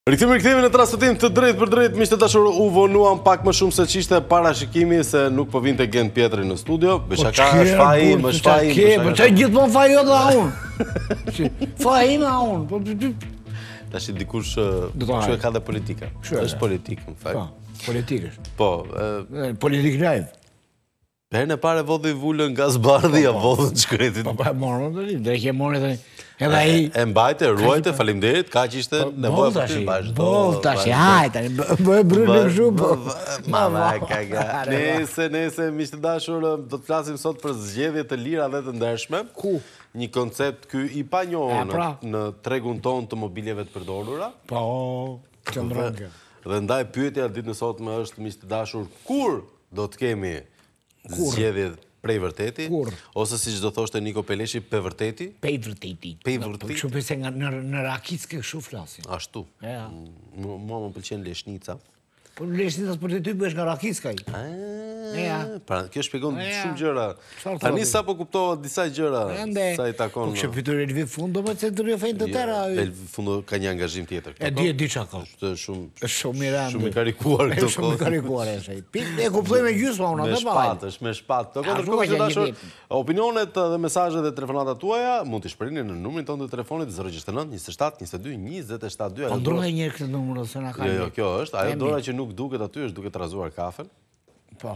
Rikthehemi në transmetim të drejtë për drejtë, miqtë dashur, u vonuam pak më shumë se ç'ishte parashikimi se nuk po vinte Gent Pietri në studio. Beshaka është fajim, është fajim. Po çaj gjithmonë fajo dha unë. Fajim dha unë. Tash dikush çu e ka dhe politika. Është politik në fakt. Po, politikësh. Po, Politik live. herën e parë vodhi vulën nga zbardhi, ja vodhën shkretin. Po morën tani, drejt e morën tani. Edhe ai E mbajte, ruajte, faleminderit, kaq ishte nevojë për ty, vazhdo. Tash, haj tani, bëj bryllëm shumë. Mama kaga. Nëse miqtë dashur, do të flasim sot për zgjedhje të lira dhe të ndershme. Ku? Një koncept ky i panjohur në tregun ton të mobiljeve të përdorura. Po, qëndron kjo. Dhe ndaj pyetja ditën e sotme është, miqtë dashur, kur do të kemi zgjedhje prej vërteti, ose siç do thoshte Niko Peleshi, pe vërteti? Pej vërteti. Pej vërteti? Kështu pse nga në Rakicë kështu flasin. Ashtu. Mua më pëlqen leshnica. Po leshnica për ty bëhesh nga Rakicë ai. Pra, kjo shpjegon shumë gjëra. Tani sa po kuptohet disa gjëra sa i takon. Po që fytyrë Elvi Fundo me centuri ofejnë të tëra. Elvi Fundo ka një angazhim tjetër. E di çka ka. Është shumë mirë. i karikuar këto kohë. Shumë i karikuar është ai. E kuptoj me gjysma unë atë bash. Me shpatë. Do të dashur, opinionet dhe mesazhet dhe telefonatat tuaja mund t'i shpërndani në numrin tonë të telefonit 069 27 22 27 2. Po ndrohej një herë këtë numër ose na ka. Jo, kjo është. Ajo dora që nuk duket aty është duke trazuar kafen. Po.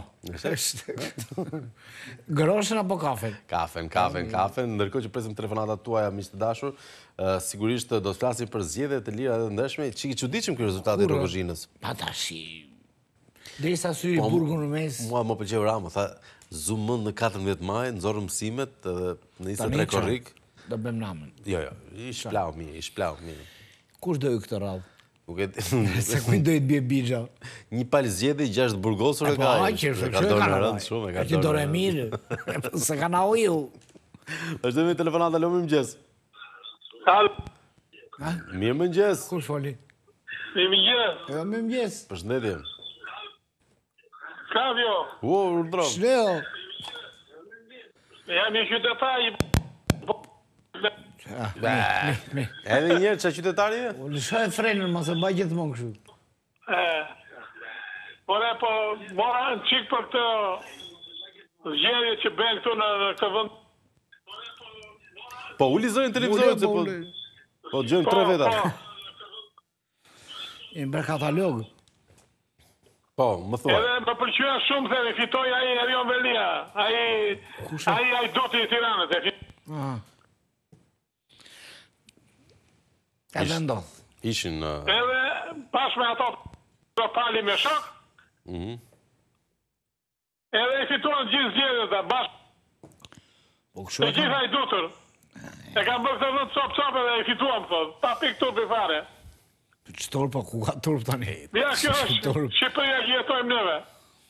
Groshën apo kafen? Kafen. Ndërkohë që presim telefonatat tuaja, miq të dashur, sigurisht do të flasim për zgjedhje të lira dhe të ndershme. Çiki çuditshëm ky rezultati i Rogozhinës. Pa tashi. Derisa syri burgun në mes. Mua më pëlqeu Rama, tha zumën në 14 maj, nxorr mësimet edhe në 23 korrik. Do bëjmë namën. Jo, i shplau mirë. Kush do ju këtë radhë? Nuk e di. Se kujt do i të bie bixha? Një palë zgjedhje 6 burgosur e ka. Ka dorë rënd shumë, ka dorë mirë. Se kanë uju. Është me telefonata, alo, mirëmëngjes. Halo. Mirëmëngjes. Kush foli? Mirëmëngjes. Mirëmëngjes. Përshëndetje. Flavio. Urdhro. Shleo. Jam i qytetar i Edhe një herë, ç'a qytetari je? Lëshoj frenën, mos e bëj gjithmonë kështu. Po, mora në qik për këtë zgjedhje që bën këtu në këtë vend. Po, uli zërin televizorit se po gjojmë 3 veta. I bër katalog. Po, më thuaj. Edhe më pëlqyen shumë se fitoi ai Erion Velia. Ai doti i Tiranës e fitoi. Edhe ndodh. Ishin... Edhe pas me ato pali me shok, edhe i fituan gjithë zgjedhjet dhe bashkë. E gjitha i dutur. E kam bërë këtë vënd cop edhe i fituam, thot. Pa pik turpi fare. Qëtor, po ku ka turp tani? Ja, kjo është Shqipëria që jetojmë neve.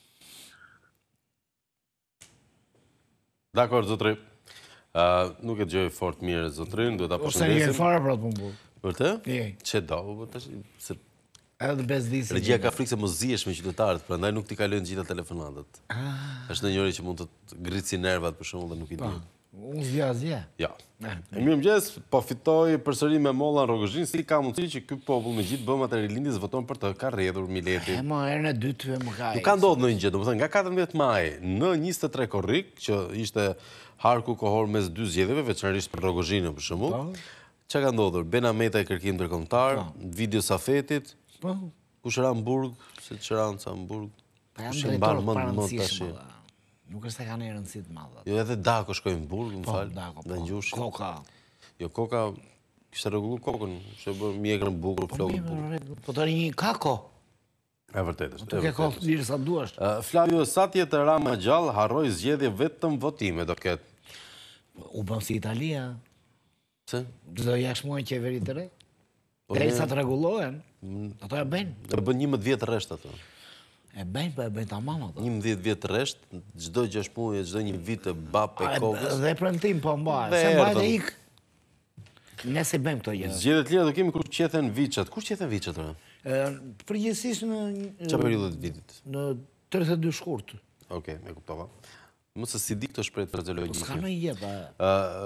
Dakor, zotri. Nuk e gjoj fort mirë zotrin, duhet ta përshëndesim. Ose një fare pra të më burë. Për të? Që do, edhe bezdisi. Regjia ka frikë se mos zihesh me qytetarët, prandaj nuk t'i kalojnë gjitha telefonatat. Është në njëri që mund të ngritë si nervat për shembull dhe nuk i di. Unë zja. Ja. Mirëmëngjes, po fitoi përsëri me molla në Rogozhinë, si ka mundësi që ky popull me gjithë bëmat e rilindjes voton për të, ka rrjedhur Mileti. Më herën e dytë më ka. Nuk ka ndodhur ndonjë gjë, domethënë nga 14 maj në 23 korrik, që ishte harku kohor mes dy zgjedhjeve, veçanërisht për Rogozhinën për shembull. Çka ka ndodhur? Ben Ameta e kërkim ndërkombëtar, video Safetit. Kush ra në Burg, se çran sa në Burg. Kush e mban mend tash. Nuk është se kanë një rëndësi të madhe. Jo, edhe Dako shkoi në Burg, më fal. Në Ngjush. Koka. Jo, Koka kishte rregullu kokën, kishte bërë mjekrën bukur, flokë. Po tani një kako. E vërtetë është. Po ke kohë lirë sa duash. Flavio, sa tjetër Rama gjallë, harroi zgjedhje vetëm votime do ketë. U bën si Italia. Se? Do jashmojnë qeveri të re? Derisa të rregullohen, ato e bëjnë. Do bën 11 vjet rresht ato. E bëjnë, po e bëjnë tamam ato. 11 vjet rresht, çdo 6 muaj, çdo një vit të bap e kokës. Dhe premtim po mbaj, se mbaj dhe ik. Nëse bëjmë këto gjëra. Zgjedhje të lira do kemi kur qethen viçat. Kush qethen viçat ora? Përgjithsisht në çfarë periudhë të vitit? Në 32 shkurt. Okej, e kuptova. Mos e si di këto shpreh frazeologjike. S'ka në gjë pa.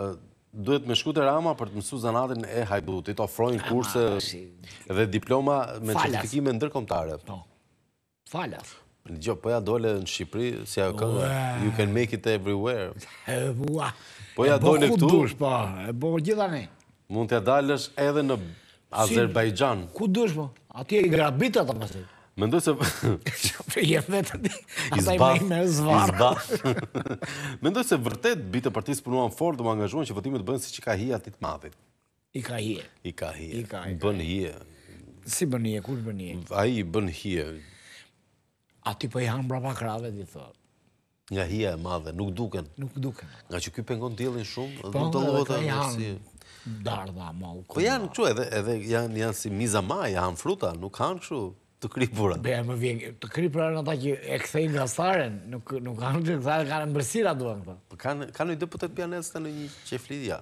duhet me shku te Rama për të mësuar zanatin e Hajdutit, ofrojnë kurse dhe diploma me certifikime ndërkombëtare. Po. Falas. Gjo, po ja dole në Shqipëri, si ajo këngë, you can make it everywhere. Po ja dole këtu, dush, po, e bo gjitha ne. mund t'ja dalësh edhe në Azerbajxhan. Ku dush, po? Atje i grabitat, apo si? Mendoj se... Jem vetë ata i me zvarë. Mendoj se vërtet bitë e partisë punuan fort dhe më angazhuan që votimet bëhen si që ka hije atit madhit. I ka hije. I ka hije. Bën hije. Si bën hije, kush bën hije? Ai bën hije. Ati po i hanë brapa krave, di thot. Nga hija e madhe, nuk duken. Nuk duken. Nga që ky pengon diellin shumë, Po, nuk dallohet edhe ka si... Dardha, mau. Po janë kështu edhe janë si miza maj, janë fruta, nuk kanë kështu të kripura. Be, më vjen, të kripura në ata që e kthejnë nga staren, nuk kanë të këthare, kanë mbërsira duan këta. Kanë një deputet pianesta në një qeflidja.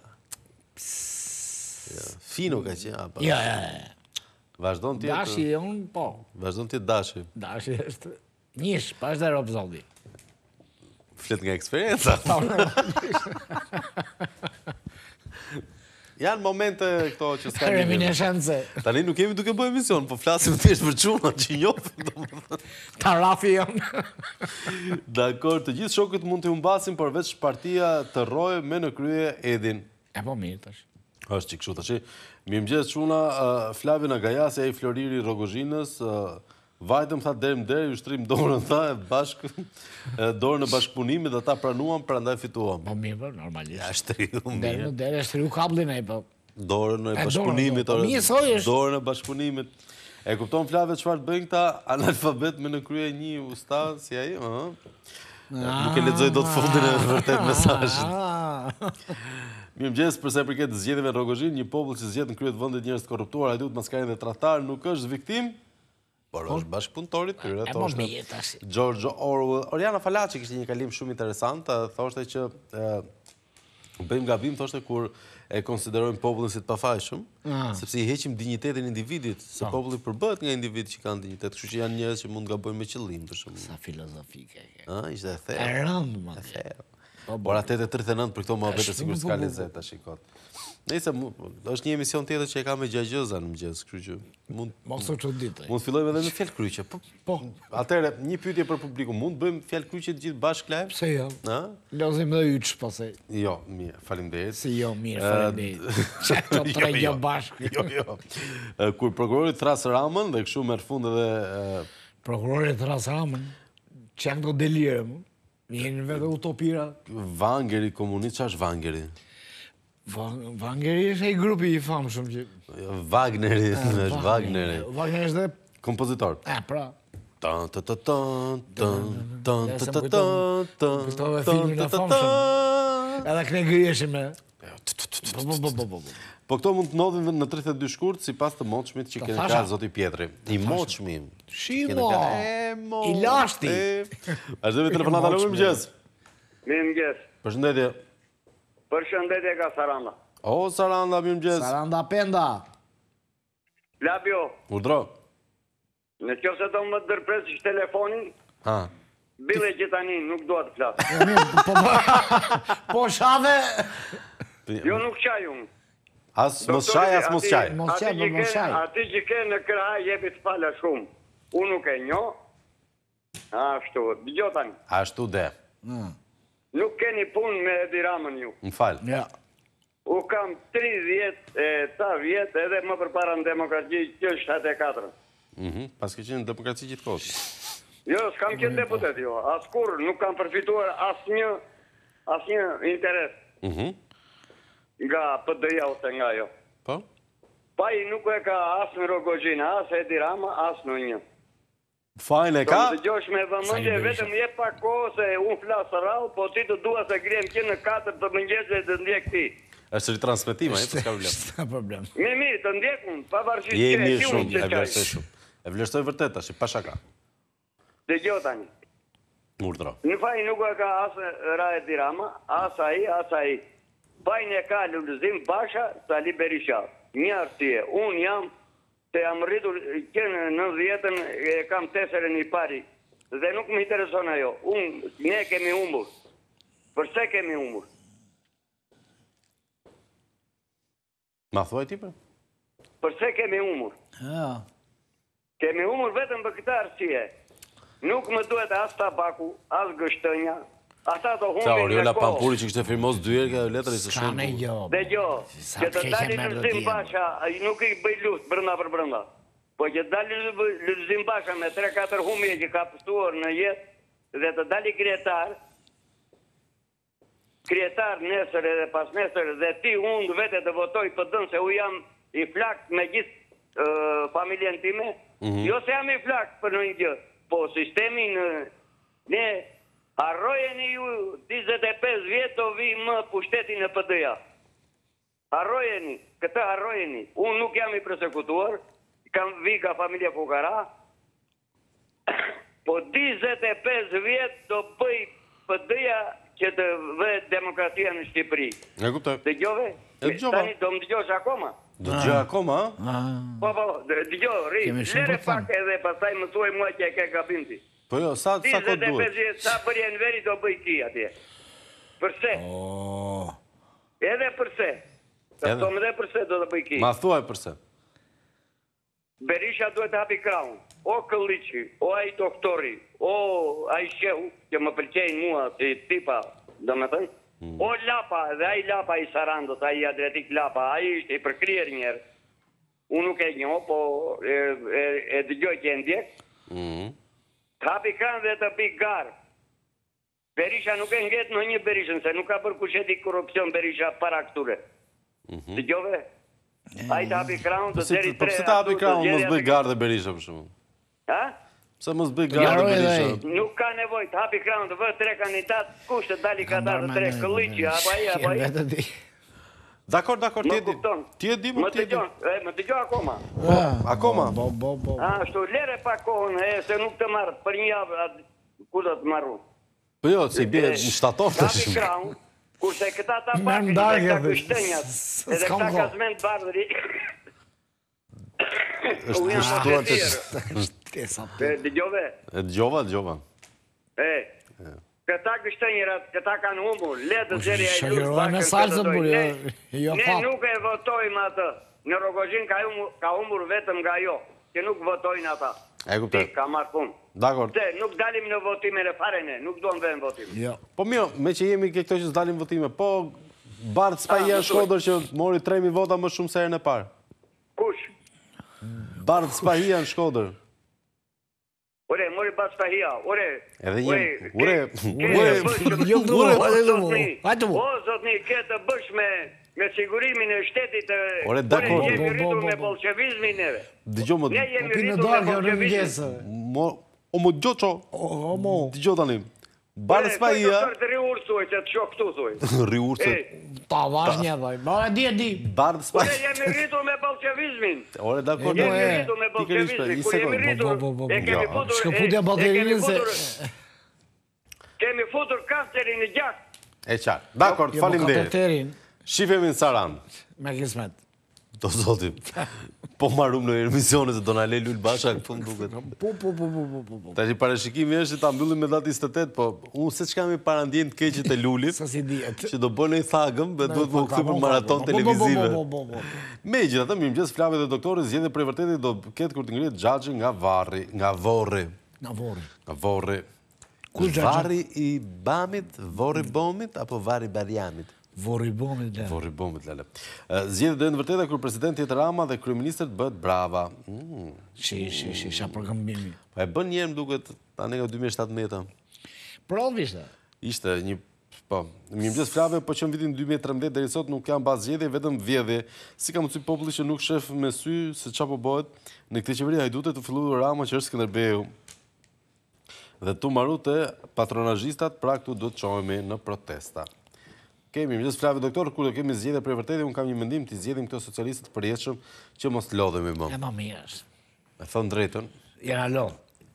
Fino ka që, apa? Ja. Vazhdon tjetë... Dashi, unë, po. Vazhdon tjetë Dashi. Dashi është njësh, pa është dhe ropë zoldi. Flet nga eksperienca. Janë momente këto që s'ka një... Reminiscense. Tani nuk kemi duke bëjë emision, po flasim thjesht për çuna që njofim. Tarafi jonë. Dakor, të gjithë shokët mund të humbasin, përveç partia të rojë me në krye Edin. E po mirë tash. Është që kështu tash. Mirëmëngjes çuna, Flavina Gajasi, ai Floriri Rogozhinës, vajtëm tha deri më deri, ushtrim dorën tha e bashkë, dorën e bashkëpunimit dhe ata pranuan, prandaj fituam. Po mirë, po normalisht. Ja shtriu mirë. Deri në deri shtriu kablin ai po. Dorën e bashkëpunimit, dorën e bashkëpunimit. E kupton Flavia çfarë bëjnë këta analfabet me në krye një ustad si ai, Nuk e lexoj dot fundin e vërtet mesazhit. Mirëmëngjes, përsa i përket zgjedhjeve në Rogozhin, një popull që zgjedh në krye të vendit njerëz të korruptuar, ai duhet maskarinë dhe tradhtar, nuk është viktim, por është bashkëpunëtori i tyre. George Orwell, Oriana Falaçi kishte një kalim shumë interesant, thoshte që bëjmë gabim, thoshte kur e konsiderojmë popullin si të pafajshëm, sepse i heqim dinjitetin e individit, se populli përbëhet nga individ që kanë dinjitet, kështu që janë njerëz që mund të gabojnë me qëllim, për shembull. Sa filozofike. Ishte e thellë. E rëndë, më. Por 8:39 për këto mohabete sigurisht s'ka lezet tash kot. Nëse është një emision tjetër që e ka me Gjagjëza në mëngjes, kështu që mos u çuditë. Mund fillojmë edhe me fjalë kryqe. Po. Atëherë, një pyetje për publikun, mund bëjmë fjalë kryqe të gjithë bashkë live? Pse jo? Lozim edhe yç pastaj. Jo, mirë, faleminderit. Si jo, mirë, faleminderit. Çfarë tre gjë bashkë? Jo. Kur prokurori thras Ramën dhe kështu merr fund edhe prokurori thras Ramën, çan do delirëm. Vjen vetë utopira. Vangeri komunist, ç'është Vangeri? Vangeri është ai grupi i famshëm që Wagneri, është Wagneri. Wagneri është kompozitor. Pra. Kujtove filmin e famshëm. Edhe këne grijeshim me. Po këto mund të ndodhin në 32 shkurt sipas të moçmit që kene ka zoti Pjetri. I moçmi. Shimo. I lashti. Vazhdojmë me telefonata në mëngjes. Mirëmëngjes. Përshëndetje. Përshëndetje ka Saranda. O, Saranda, mirëmëngjes. Saranda Penda. Flavio. Urdhro. Në qoftë se do më ndërpresësh telefonin, bile që tani nuk dua të flas. Po shave. Jo nuk qaj unë. As mos qaj, as mos qaj. Ati që ke në kërha jepi të fala shumë. Unë nuk e njo. Ashtu, dëgjoj tani. Ashtu de. Nuk keni punë me Edi Ramën ju. Më falë. U kam 30 vjet edhe më përpara në demokraci që 74. Pas ke qenë në demokraci gjithë kohës. Jo, s'kam qenë deputet jo. Askur nuk kam përfituar asnjë interes. Nga PD-ja ose nga jo. Po? Pai nuk e ka as në Rogozhin, as Edi Rama, as në një. Fajnë e ka? Do të dëgjosh me vëmendje, vetëm jep pak kohë se unë flas rrallë, po ti të dua se griem që në 4 të mëngjesit të ndjek ti. Është ritransmetim, ai s'ka problem. S'ka problem. Mirë, të ndjek unë, pavarësisht je mirë shumë, e vlerësoj shumë. E vlerësoj vërtet tash, pa shaka. Dëgjoj tani. Urdhro. Në faj nuk e ka as Edi Rama, as ai. Bajnë e ka Lulzim Basha, Sali Berisha. Një arsye, unë jam të jam rritur kënë në 90-ën e kam tesërën i pari. Dhe nuk më intereson ajo. Ne kemi humbur. Përse kemi humbur? Ma thuaj ti për? Përse kemi humor? Kemi humor vetëm për këtë arsye. Nuk më duhet as tabaku, as gështënja. Ata do Sa humbin Oriola me kohë. Pampuri që kishte firmos 2 herë kjo letër ishte shumë. Dhe gjo, që të dali Lulzim Basha, nuk i bëj lustë brënda për brënda. Po që të dali Lulzim Basha me 3-4 humje që ka pëstuar në jetë dhe të dali kryetar nesër edhe pas nesër dhe ti unë vete të votoj për dënë se u jam i flak me gjithë familjen time. Jo se jam i flak për në një gjë, po sistemin ne harrojeni ju 25 vjetë do vi më pushtetin e PD-ja. Harrojeni, këtë harrojeni. Unë nuk jam i persekutuar, kam vi ka familja fukara, po 25 vjetë do bëj PD-ja që të vë demokracia në Shqipëri. E kuptoj. Dëgjove? Tani do më dëgjosh akoma? Dëgjoj akoma? Po, dëgjoj, ri. Lere pak edhe pastaj më thuaj mua që e ke gabimti. Po jo, sa ko duhet? Sa bërje në veri do bëj ti atje. Përse? Edhe përse. Të thomë edhe përse do të bëj ki. Ma thuaj përse. Berisha duhet hapi kraun. O Këlliqi, o ai doktori, o ai shehu, që më pëlqejnë mua si tipa, do me thënë. O Lapa, dhe ai Lapa i Sarandos, ai Adriatik Lapa, ai ishte i përkryer njerë. Unë nuk e njoh, po e dëgjoj që e ndjek. Hapi kran dhe të pi garë. Berisha nuk e nget në një Berishën, se nuk ka për kusheti korupcion Berisha para këture. Dëgjove? A i të hapi kran të deri 3... Po pëse të hapi kran, mos bëj garë dhe Berisha për shumë? Ha? Pëse mos bëj garë dhe Berisha? Nuk ka nevoj të hapi kran të vë 3 kandidat, kush të dali ka ta të 3 Këlliqi, apo ai? Dakor, ti e di më ti e di. Më të gjo akoma. Akoma? Ashtu, lere pa kohën, se nuk të marrë, për një javë, ku do të marru? Po jo, se i bje në shtator të shumë. Hapi kraun, kurse këta ta pakën, dhe këta kështenjat, edhe këta kazment bardëri. është shtuar të... Dëgjove? Dëgjova. Këta kështenjërat, këta kanë humur, le të zeri a i lusë bashkën këtë dojnë. Ne nuk e votojmë atë. Në Rogozhin ka humur vetëm nga jo, që nuk votojnë ata. E kuptoj. Ka marrë punë. Dakor. Se nuk dalim në votime në fare ne, nuk do në vend votime. Po mjo, me që jemi këto që s'dalim votime, po Bart Spahia në Shkodër që mori 3.000 vota më shumë se herën e parë. Kush? Bart Spahia në Shkodër. Ore, mori Bart Spahia, ore. Edhe një, o zotni, ke të bësh me sigurimin e shtetit, ore, dakor. Ne jemi rritur me bolshevizmin neve. Dëgjo më... Ne jemi rritur me bolshevizmin. O më gjoqo, dëgjo tani. Bart Spahia... Të riursuaj, që të shok këtu, thuj. Riursuaj. Ta vash një dhoj, bara di. Bart Spahia... Ore, jemi rritur me bolshevizmin. Ore, dakor. Jemi rritur me bolshevizmin. Kur jemi rritur, e kemi futur... Shkëputja baterinë se... Kemi futur kafterin në gjak. E qarë. Dakor, falim dhe. Shifemi në Sarandë. Me kismet. Do zotim. Po marum në emisionet se do në lej Lull Basha këtu në duket. Po. Ta që parashikimi është që ta mbyllim me datë 28, po unë se që kam i parandjen të keqit e Lullit, që do bënë e thagëm, dhe duhet më këthy për maraton televizive. Me gjitha të mirë mëgjes, Flavia dhe doktore, zjedhe prej vërtetit do ketë kur të ngrihet Xhaxhi nga Vorri. Varri i Bamit, Vorri Bomit, apo Varri Barjamit? Vorri Bomit, lale. Zjedhe dhe në vërteta kërë presidenti Edi Rama dhe kryeministët bëhet brava. Sha përkëmbimi. Pa e bën njerë më duket tani nga 2017. Prov ishte? Ishte një... Po, mirëmëngjes Flavia, po që në vitin 2013 deri sot nuk janë bazë zgjedhje, vetëm vjedhje. Si ka mundësi populli që nuk shef me sy se çfarë po bëhet në këtë qeveri hajdute të filluar Rama që është Skënderbeu. Dhe tu marute patronazhistat, pra këtu do të çohemi në protesta. Kemi mirëmëngjes Flavia doktor, kur do kemi zgjedhje për vërtetë, un kam një mendim të zgjedhim këto socialistët përjetshëm që mos lodhemi më. E më mirë është. Me thënë drejtën. Jena lodh.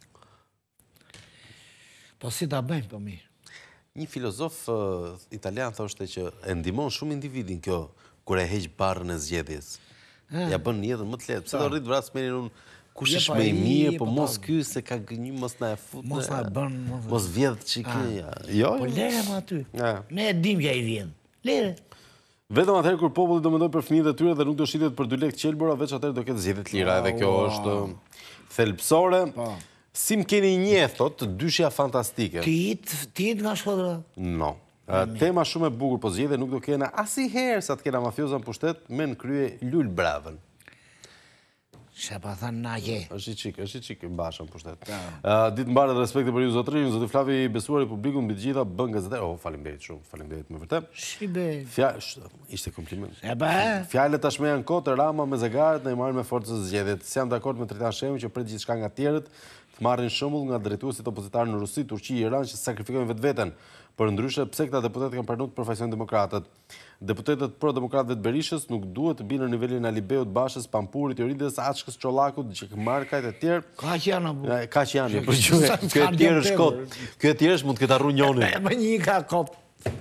Po si ta bëjmë po mirë? Një filozof italian thoshte që e ndihmon shumë individin kjo kur e heq barrën e zgjedhjes. Ja bën jetën më të lehtë. Pse do rrit vrasmenin unë kush është më i mirë, po mos ky se ka gënjy, mos na e fut. Mos na bën, mos vjedh çiki. Jo. Po lere më aty. Ne e dim ja i vjen. Lere. Vetëm atëherë kur populli do mendoj për fëmijët e tyre dhe nuk do shitet për 2 lekë qelbora, veç atëherë do ketë zgjedhje të lira, edhe kjo është thelbësore. Si më keni njeh, thot, dyshja fantastike. Ti nga Shkodra? No. Tema shumë e bukur, po zgjedhje nuk do kena asnjëherë sa të kena mafioza në pushtet me në krye Lul Bravën. Shë pa thënë naqe. është i qik Basha në pushtet. Ditë mbarë dhe respekte për ju zotërin, zoti Flavi i besuar i publikun mbi të gjitha bën gazetar. Faleminderit shumë, faleminderit me vërtet. Shibe. Ishte kompliment. Fjalët tashmë janë kotë, Rama me Zagaret në i marrin me forcës zgjedhjet. Si jam dakord me Tritan Shemi që pret gjithçka nga tjerët, të marrin shembull nga drejtuesit opozitar në Rusi, Turqi, Iran që sakrifikojnë vetveten. Për ndryshe, pse këta deputetë kanë pranuar të përfaqësojnë demokratët? Deputetët pro-demokratëve të Berishës nuk duhet të binë në nivelin Alibeut, Bashës, Pampurit, Jorides, Açkës, Çollakut, Gjekmarkajt e tjerë. Ka që janë apo? Ka që janë, për që kjo e tjerë është kot. Kjo e tjerë është mund të ketë arru njonin. Më një ka kop.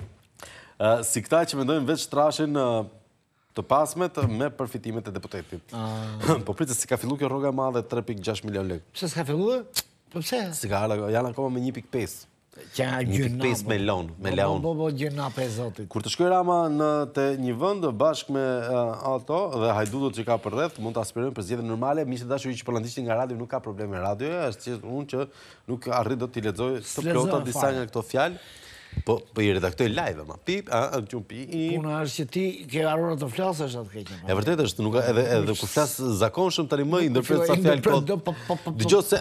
Si këta që mendojnë veç trashin të pasmet me përfitimet e deputetit. Po pritë si ka fillu kjo rroga e madhe 3.6 milion lekë. Pse s'ka fillu? Po pse? Si ka janë akoma me 1.5. 1.5 me leon. Po gjëna për zotit. Kur të shkoj Rama në të një vend bashkë me ato dhe hajdutët që ka për rreth, mund të aspirojnë për zgjedhje normale. Miqtë dashur që po ndihni nga radio nuk ka probleme radioja, është unë që nuk arrit dot t'i lexoj të plota disa nga këto fjalë. Po i redaktoj live, ma pip, Puna është që ti ke harruar të flasësh atë keqen. E vërtet është, nuk edhe kur flas zakonshëm tani më ndërpret sa fjalë kot. Dëgjoj se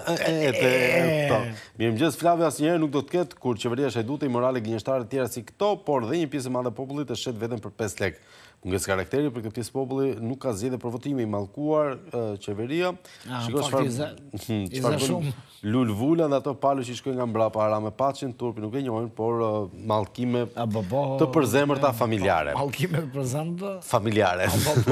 Mirëmëngjes Flavi, asnjëherë nuk do të ketë kur qeveria shajduti morale gënjeshtare të tjera si këto, por dhe një pjesë e madhe e popullit e shet veten për 5 lekë. Mungesë karakteri për këtë pjesë populli nuk ka zgjedhje për votime, i mallkuar qeveria. Shikoj çfarë Lul Vula dhe ato palë që i shkojnë nga mbrapa ara me paçin, turpi nuk e njohin, por mallkime të përzemërta familjare. Mallkime të përzemërta? Familjare.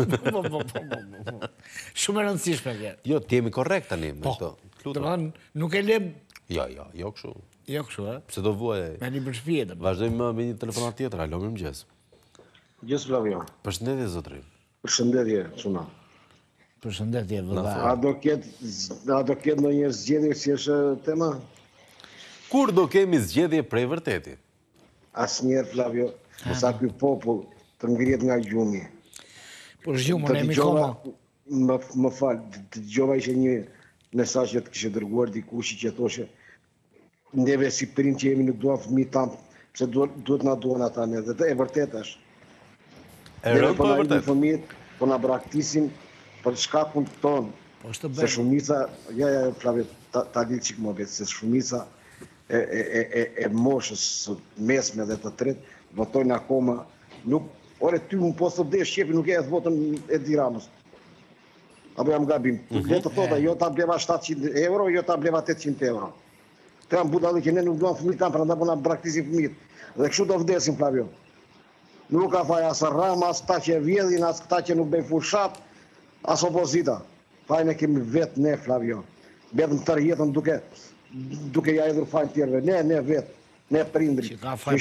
Shumë e rëndësishme kjo. Jo, ti jemi korrekt tani me këto. Domethënë, nuk e lëm. Jo kështu. Jo kështu, Pse do vuaj? Me një përshpije. Vazhdojmë me një telefonat tjetër. Alo, mirëmëngjes. Gjes Flavio. Përshëndetje zotëri. Përshëndetje, Çuna. Përshëndetje vëlla. A do ketë ndonjë zgjedhje si është tema? Kur do kemi zgjedhje prej vërteti? Asnjëherë Flavio, sa ky popull të ngrihet nga gjumi. Po zgjumë ne mi koma. Më fal, dëgjova ishte një mesazh që të kishte dërguar dikush që thoshe neve si prind që jemi nuk duam fëmijët tan, pse duhet na duan ata ne. Dhe e vërtet është. E rënd po e vërtet. Fëmijët po na braktisin për shkakun ton. Se shumica, Flavio, ta di çik më vetë, se shumica e moshës mesme dhe të tretë votojnë akoma nuk. Ore ty më po thot dhe shqepi nuk e edhe votën e Tiranës. Apo jam gabim. Le të thota, jo ta bleva 700 euro, jo ta bleva 800 euro. Të jam budalli që ne nuk duam fëmijët tanë, prandaj po na braktisin fëmijët. Dhe kështu do vdesin, Flavio. Nuk ka faj as Rama, as ta që vjedhin, as këta që nuk bëjnë fushat, as opozita. Fajnë e kemi vetë ne, Flavio. Betëm tërë jetën duke ja edhur fajnë tjerve. Ne vetë, ne prindri.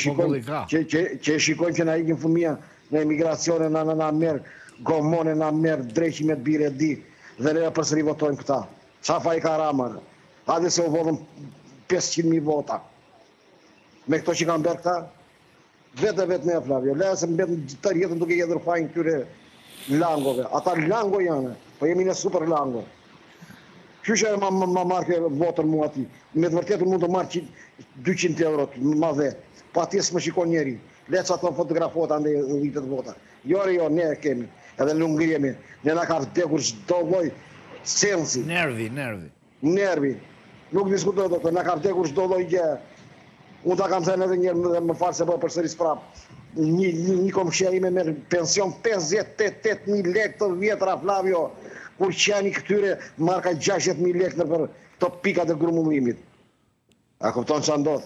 Që shikojnë që na ikin fëmija në emigracione, na merë gomone, na merë dreqime të bire di, dhe ne përsëri votojnë këta. Qa faj ka Rama? Hadi se u vodhën 500.000 vota. Me këto që kanë bërë këta, vetë ne, Flavio. Le se mbetën tërë jetën duke jedhur fajnë këtyre langove. Ata lango janë, po jemi në super lango. Qyshe ma marke votën mua ti. Me të vërtetë mund të marrë 200 euro ma dhe. Pa ti s'më shikon njeri. Le që ato fotografot ande rritet vota. Jo, ne e kemi. Edhe nuk ngrihemi. Ne na ka vdekur çdo lloj sensi. Nervi. Nuk diskutoj dot, na ka vdekur çdo lloj gjë. Unë ta kam thënë edhe një herë dhe më fal se po përsëris prap. Një komshia ime merr pension 58.000 lekë të vjetra, Flavio, kur qeni këtyre marka 60.000 lekë për këto pikat e grumullimit. A kupton ç'a ndodh?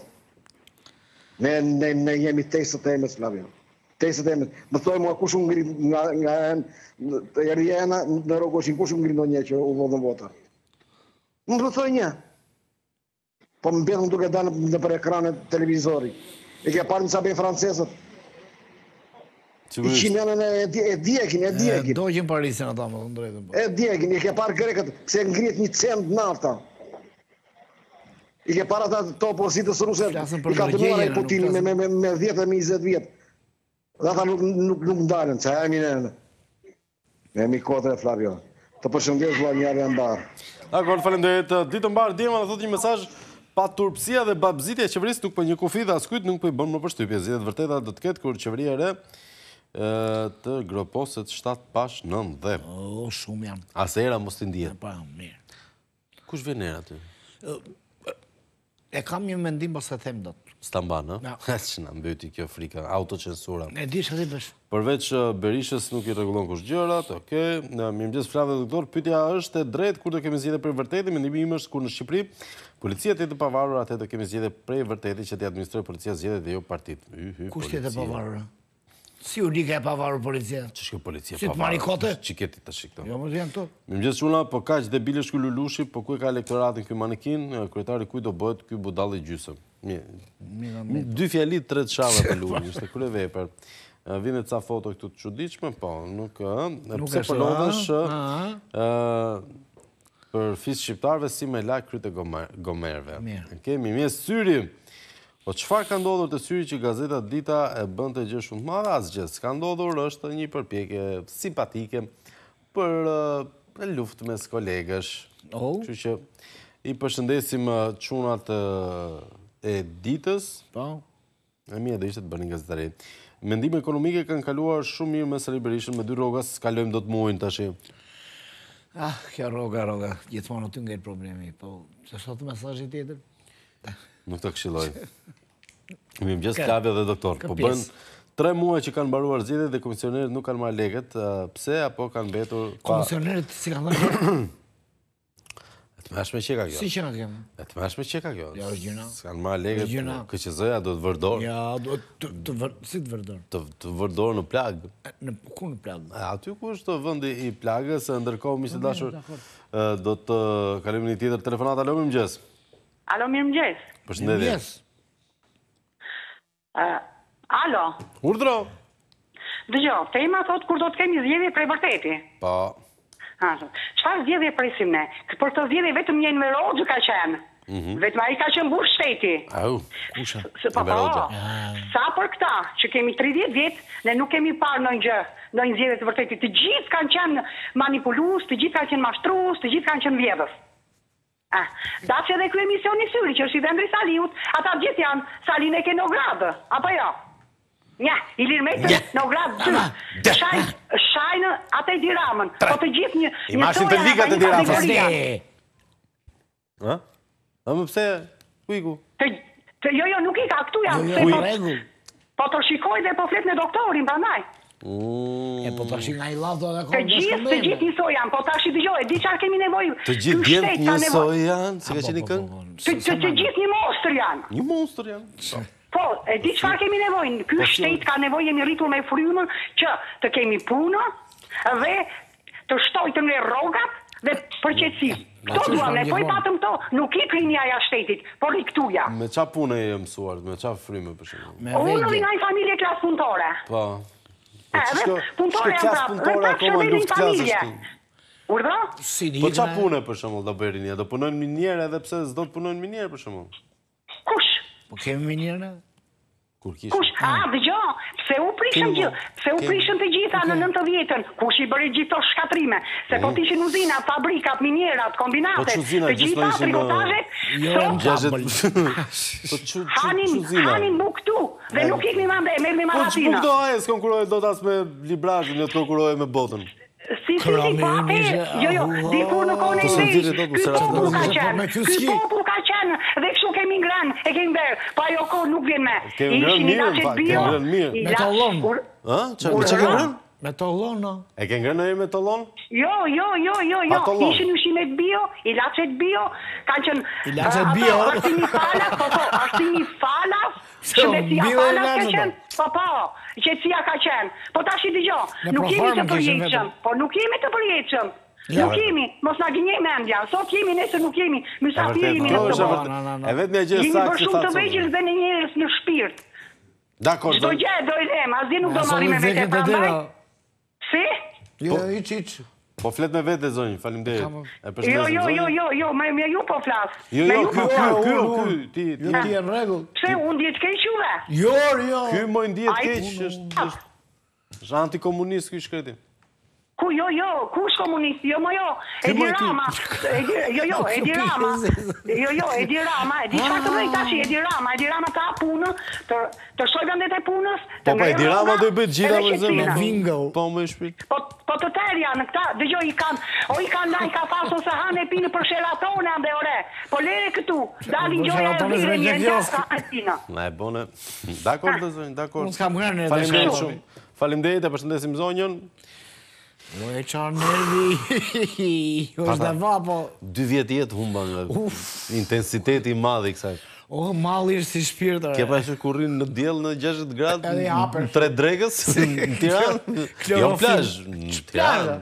Ne jemi testë të emës, Flavio. Testë të emës. Më thoj mua kush u ngrit nga Eriana në Rogoshin, kush u ngrit ndonjë që u vodhën vota. Më thoj një. Po më betën duke dalë në për ekranet televizori. E ke parë nësa bëjnë francesët. I qinjanën e djekin. Dojgjën Parisin ata më të drejtën. E djekin, i ke parë grekët, se ngrit 1 cent nafta. I ke parë ata të opozitës ruse, i ka të nuar e Putini me 10 e 20 vjetë. ata nuk ndalen, që jemi kodre Flavio. Të përshëndes vlla një javë mbar. Dakor, faleminderit. Ditë mbar Dirma na thotë një mesazh pa turpësia dhe babzitja e qeverisë nuk po një kufi dhe askujt nuk po i bën më përshtypje. Zgjedhjet vërteta do të ketë kur qeveria e re të groposet 7 pash 9 dhe. Shumë janë. As era mos t'i ndihet. Pa, mirë. Kush vjen era aty? E kam një mendim pas e them dot. S'ta mban, ë? Që na mbyti kjo frika, autocensura. E di çfarë bësh. Përveç Berishës nuk i rregullon kush gjërat, okay. Mirëmëngjes Flavio doktor, pyetja është e drejtë kur do kemi zgjedhje për vërtetë, mendimi im është kur në Shqipëri policia të jetë e pavarur, atë do kemi zgjedhje për vërtetë që të administrojë policia zgjedhjet dhe jo partitë. Kush të jetë e pavarur? Si u dike e pavarur policia? Ç'është policia pavarur? Si të marri kote? Çiketi tash këto. Jo, mos janë këto. Mirëmëngjes çuna, po kaq debilesh ky Lulushi, po ku e ka elektoratin ky manekin, kryetari kujt do bëhet ky budalli gjysëm. Mirë. 2 fjali 3 çava të luajnë, ishte kryevepër. Vjen ca foto këtu të çuditshme, po, nuk pse po lodhesh për fis shqiptarëve si me lak kryte gomerve. Kemi mirë syri. Po çfarë ka ndodhur te syri që gazeta Dita e bënte gjë shumë të madhe? Asgjë. S'ka ndodhur, është një përpjekje simpatike për luftë mes kolegësh. Kështu që i përshëndesim çunat e Ditës. Po. E mirë do ishte të bënin gazetari. Mendime ekonomike kanë kaluar shumë mirë me Sali Berishën, me 2 rroga s'kalojmë dot muajin tash. Kjo rroga. Gjithmonë aty ngel problemi, po ç'është atë mesazhi tjetër? Nuk të këshilloj. Mirëmëngjes Flavio dhe doktor. Po bën 3 muaj që kanë mbaruar zgjedhjet dhe komisionerët nuk kanë marrë lekët. Pse apo kanë mbetur pa... Komisionerët si kanë marrë? E të mëshme që ka kjo. Si që në të kemë? E të mëshme që ka kjo. Ja, është gjëna. S'kanë marrë lekët, KQZ-ja do të vërdor. Ja, si të vërdor? Të vërdor në plagë. Ku në plagë? Aty ku është vëndi i plagës, ndërkohë miqtë dashur do të kalojmë një tjetër telefonat. Alo, mirëmëngjes. Alo, mirëmëngjes. Përshëndetje. Alo. Urdhro. Dëgjoj, tema thot kur do të kemi zgjedhje për vërtetë. Po. Çfarë zgjedhje presim ne? Për të zgjedhje vetëm një Enverogju ka qenë. Vetëm ai ka qenë mbush shteti. Au. Kusha? Sa për këta që kemi 30 vjet, ne nuk kemi parë ndonjë gjë, ndonjë zgjedhje të vërtetë. Të gjithë kanë qenë manipulues, të gjithë kanë qenë mashtrues, të gjithë kanë qenë vjedhës. Daci edhe ky emisioni Syri, që është i vendri Saliut, ata gjithë janë Salin e Kenogradë, apo jo? Nja, Ilir Mejtë, Nograd 2, Shajnë atë e Diramën, po të gjithë një... I mashin të ligat e Diramën. Më pse, ku i ku? Jo, nuk i ka, këtu janë. Po të shikoj dhe po flet me doktorin, prandaj. E po tash nga i lavdo edhe të gjithë njësoj janë, po tash i dëgjoj, di çfarë kemi nevojë. Të gjithë djemt njësoj janë, si ka qenë këngë? Të gjithë një monstër janë. Një monstër janë. Po, e di çfarë kemi nevojë. Ky shtet ka nevojë, jemi rritur me frymën që të kemi punë dhe të shtojtëm në rrogat dhe përqetësi. Këto duam, ne po i patëm këto, nuk i krini aja shtetit, por i këtuja. Me qa punë e mësuar, me qa fryme për shembull? Unë vi nga një familje klasë punëtore. Po. Punëtore janë prapë, dhe pak shërbelin familje. Urdhro? Po qa punë për shembull do bëjë rinia? Do punojnë minjerë edhe pse s'do të punojnë minjerë për shembull? Kush? Po kemi minjerë? Kush? Dëgjoj, pse u prishën të gjitha në 90-ën? Kush i bëri gjithë to shkatrime? Se po t'ishin uzinat, fabrikat, minjerat, kombinatet, të gjitha trikotajet, hanin buk këtu, dhe nuk ikni mande, merë me maratina. Po që do aje s'konkurojë do t'as me librazhin, jo t'konkurojë me botën? Si, jo, dikur në kone ndejsh, ky popull ka qenë, dhe kështu kemi ngrën, e kemi berë, pa jo kohë nuk vjen me. Kemi ngrën mirë, me tollon. Që ke ngrën? Me tollon, no? E ke ngrën e me tollon? Jo, ishin ushimet bio, ilacet bio, kanë qenë... Ilacet bio? Arsimi Falas, shëndetësia Falas ka qenë, po, qetësia ka qenë. Po tash i dëgjoj, nuk jemi të përjetshëm, Nuk jemi, mos na gënjej mendja. Sot jemi, nesër nuk jemi, mysafir jemi në këtë botë. E vetë një gjë saktë. Jemi për shumë të vegjël dhe në njerëz në shpirt. Dakor. Çdo gjë do i them, asgjë nuk do marrim me vete prandaj. Si? Jo, hiç. Po flet me vete zonjë, faleminderit. Jo, me ju po flas. Jo, ky, ti je në rregull. Pse unë ndihet keq juve? Jo. Ky më ndihet keq është Është antikomunist ky shkreti. Ku jo, kush komunist? Jo, Edi Rama. Edi Rama. Edi Rama. Edi çfarë të bëj tash Edi Rama? Edi Rama ka punë, të shkoj vendet e punës. Po Edi Rama do i bëj gjitha me zemër. Bingo. Po më shpirt. Po të tërë janë këta, dëgjoj i kanë ndaj ka fasë ose hanë e pinë për Sheratone ande ore. Po lere këtu, dalin gjoja e vire një njësë ka pinë. Na e bone. Dakor të zonjë, dakor. Unë s'kam hërën e dhe Faleminderit shumë. Faleminderit, e përshëndesim zonjën. O e qarë nervi, është dhe vapo. 2 vjetë jetë humba nga intensiteti i madh i kësaj. O, malli është si shpirtër. Ke pa që kurrin në diell në 60 gradë, 3 dregës, në Tiranë, jo plazh, në Tiranë.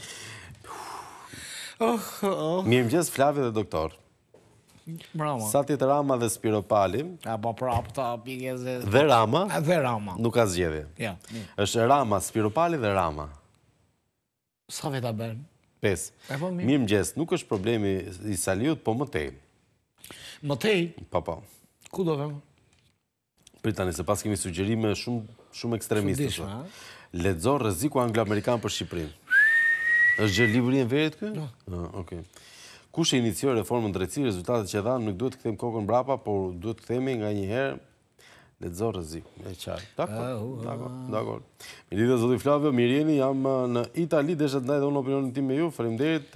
Mirëmëngjes Flavi dhe doktor. Bravo. Sa tjetë Rama dhe Spiropali. Apo prapë ta pikeze. Dhe Rama. Dhe Rama. Nuk ka zgjedhje. Ja. Është Rama, Spiropali dhe Rama. Sa veta bërë? 5. Mirëmëngjes, nuk është problemi i Saliut, po mëtej. Mëtej? Po. Ku do vëmë? Pritani, se pas kemi sugjerime shumë ekstremistës. Lexo Rreziku anglo-amerikan për Shqipërinë. Është gjë libri e verit kë? Okej. Kush e inicioi reformën drejtësie, rezultatet që dhanë nuk duhet të kthejmë kokën mbrapa, por duhet të kthehemi nga një herë. Lexo Rreziku, e qartë. Dakor. Mi lidhe zoti Flavio, mirë jeni, jam në Itali, desha të ndaj dhe unë opinionin tim me ju. Faleminderit.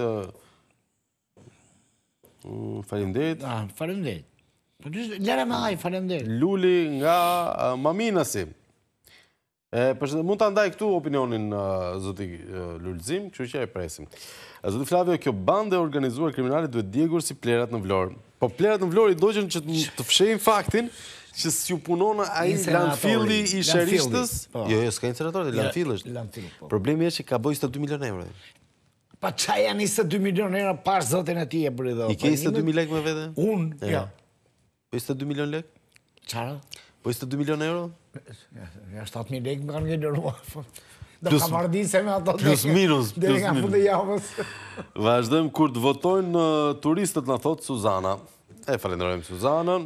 Faleminderit. Lere me aj, faleminderit. Luli nga Maminasi. Mund të ndaj këtu opinionin zoti Lulzim, kështu që e presim. Zoti Flavio, kjo bandë e organizuar kriminalit duhet djegur si plerat në Vlorë. Po plerat në Vlorë i doqen që të fshejnë faktin që s'ju punon ai landfilli i Sherishtës. Jo, s'ka incinerator, landfill është. Problemi është që ka bërë 22 milion euro. Pa qa janë 22 milion euro pas zotin e ti e bëri dhe. I ke 22 lek me vete? Unë, ja. Po 22 milion lek? Qara? Po 22 milion euro? Ja, 7.000 lek më kanë ngellërua. Do ka mardise me ato plus minus. Dhe nga fundë e javës. Vazhdojmë kur të votojnë turistët, në thotë Suzana. E falenderojmë Suzanën.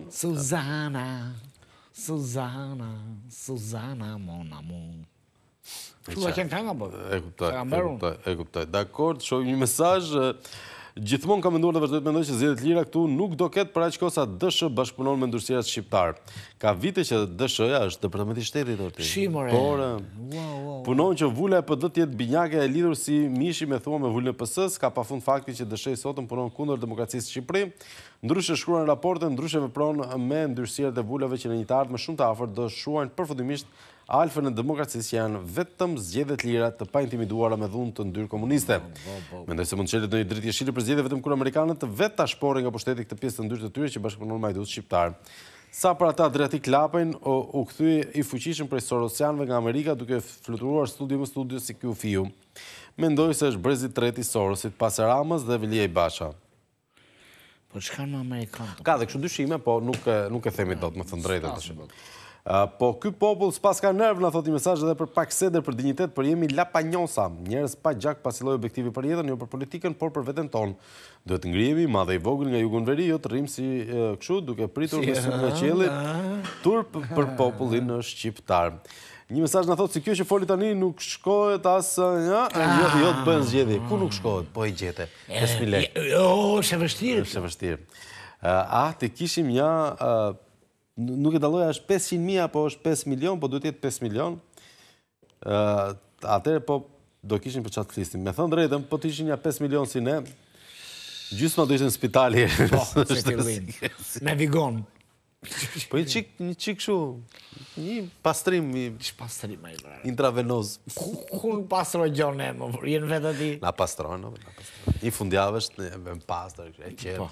Suzana, mon amour. Shua qenë ka nga bërë? E kuptoj. Dakord, shohim një mesazh. Gjithmonë kam menduar dhe vazhdoj të mendoj që zgjedhjet lira këtu nuk do ketë për aq kohë sa DSH bashkëpunon me ndërsirat shqiptar. Ka vite që DSH-ja është departamenti i shtetit orti. Por punon që vula e PD të jetë binjake e lidhur si mishi me thua me vulën e PS-s, ka pafund fakti që DSH-i sotëm punon kundër demokracisë në Shqipëri. Ndryshe shkruan raporte, ndryshe vepron me ndërsirat e vulave që në një të ardhme shumë të afërt do shuajnë përfundimisht alfën e demokracisë që janë vetëm zgjedhjet lira të pa intimiduara me dhunë të ndyrë komuniste. Mendoj se mund të çelet në një dritë jeshile për zgjedhje vetëm kur amerikanët vetë ta shporin nga pushteti këtë pjesë të ndyrë të tyre që bashkëpunon me majdut shqiptar. Sa për ata Adriatik Lapajn u kthye i fuqishëm prej Sorosianëve nga Amerika duke fluturuar studio më studio si ky fiu. Mendoj se është brezi i tretë i Sorosit pas Ramës dhe Viliaj Basha. Po çka në amerikanë? Ka dhe kështu dyshime, po nuk e themi dot, më thënë drejtën tash. Po ky popull s'pas ka nerv, na thot një mesazh edhe për pak seder, për dinjitet, për jemi lapanjosa, njerëz pa gjak, pa lloj objektivi për jetën, jo për politikën, por për veten tonë. Duhet ngrijemi, madhe i vogël nga jugu në veri, jo të rrim si kështu, duke pritur me sytë nga qielli, turp për popullin shqiptar. Një mesazh na thot si kjo që foli tani nuk shkohet as jo të bëhen zgjedhje. Ku nuk shkohet? Po e gjete. 5.000 lekë. Jo, është e vështirë. Është e vështirë. Të kishim një nuk e dalloja është 500.000 apo është 5 milion, po duhet jetë 5 milion. Atëherë po do kishin për çat listin. Me thënë drejtën, po të ishin ja 5 milion si ne, gjysma do ishin në spitali. Po, se fillim. Me vigon. Po një qik shu, një pastrim intravenoz. Ku në pastroj gjonë e më, jenë vetë ati? Na pastrojnë, një fundjavës në pastroj, e qërë.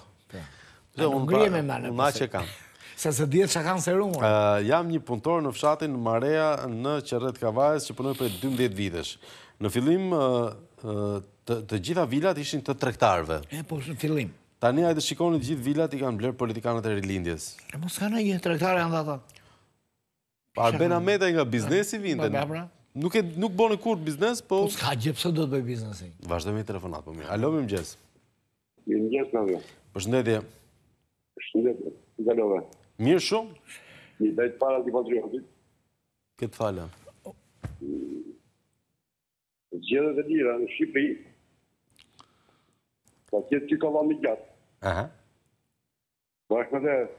Unë që kam. Se se djetë që kanë serumë? Jam një punëtor në fshatin Marea në Qerret Kavajës që punoj për 12 vitesh. Në fillim, të gjitha vilat ishin të tregtarëve. Po, në fillim. Tani ajde shikoni të gjithë vilat i kanë blerë politikanët e rilindjes. Po s'ka në një tregtare janë ata. Arben Ahmeta nga biznesi vinte. Nuk bone kur biznes, po... Po s'ka gjë pse do të bëj biznesi. Vazhdojmë i telefonat, po mirë. Alo, mirëmëngjes. Mirëmëngjes, Flavio. Përshëndetje. Përshëndetje. Zalove. Mirë shumë. Një dajtë para t'i patriotit. Këtë fala. Zgjedhjet e lira në Shqipëri, ka qenë që ka vami gjatë. Aha. Bashkë me dhe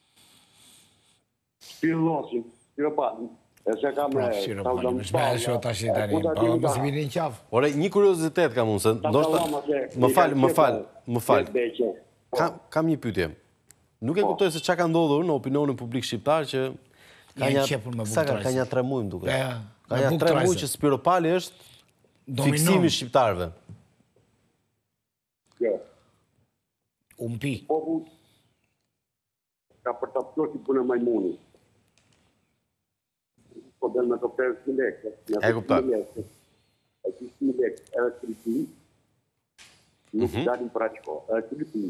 Spironosin, Spiropatin, e se ka me... Ore, një kuriozitet kam unë, se më falë, kam një pyetje. Nuk e kuptoj se çka ka ndodhur në opinionin publik shqiptar që ka një 3 muaj më duket. Ka një 3 muaj që Spiropali është fiksimi i shqiptarëve. Jo. Umpi. Popull ka për të plosi punë majmuni. Po del me të 5.000 lekë. E kuptoj. E 5.000 lekë edhe kriti, nuk dalim për aqë ko. Edhe kriti,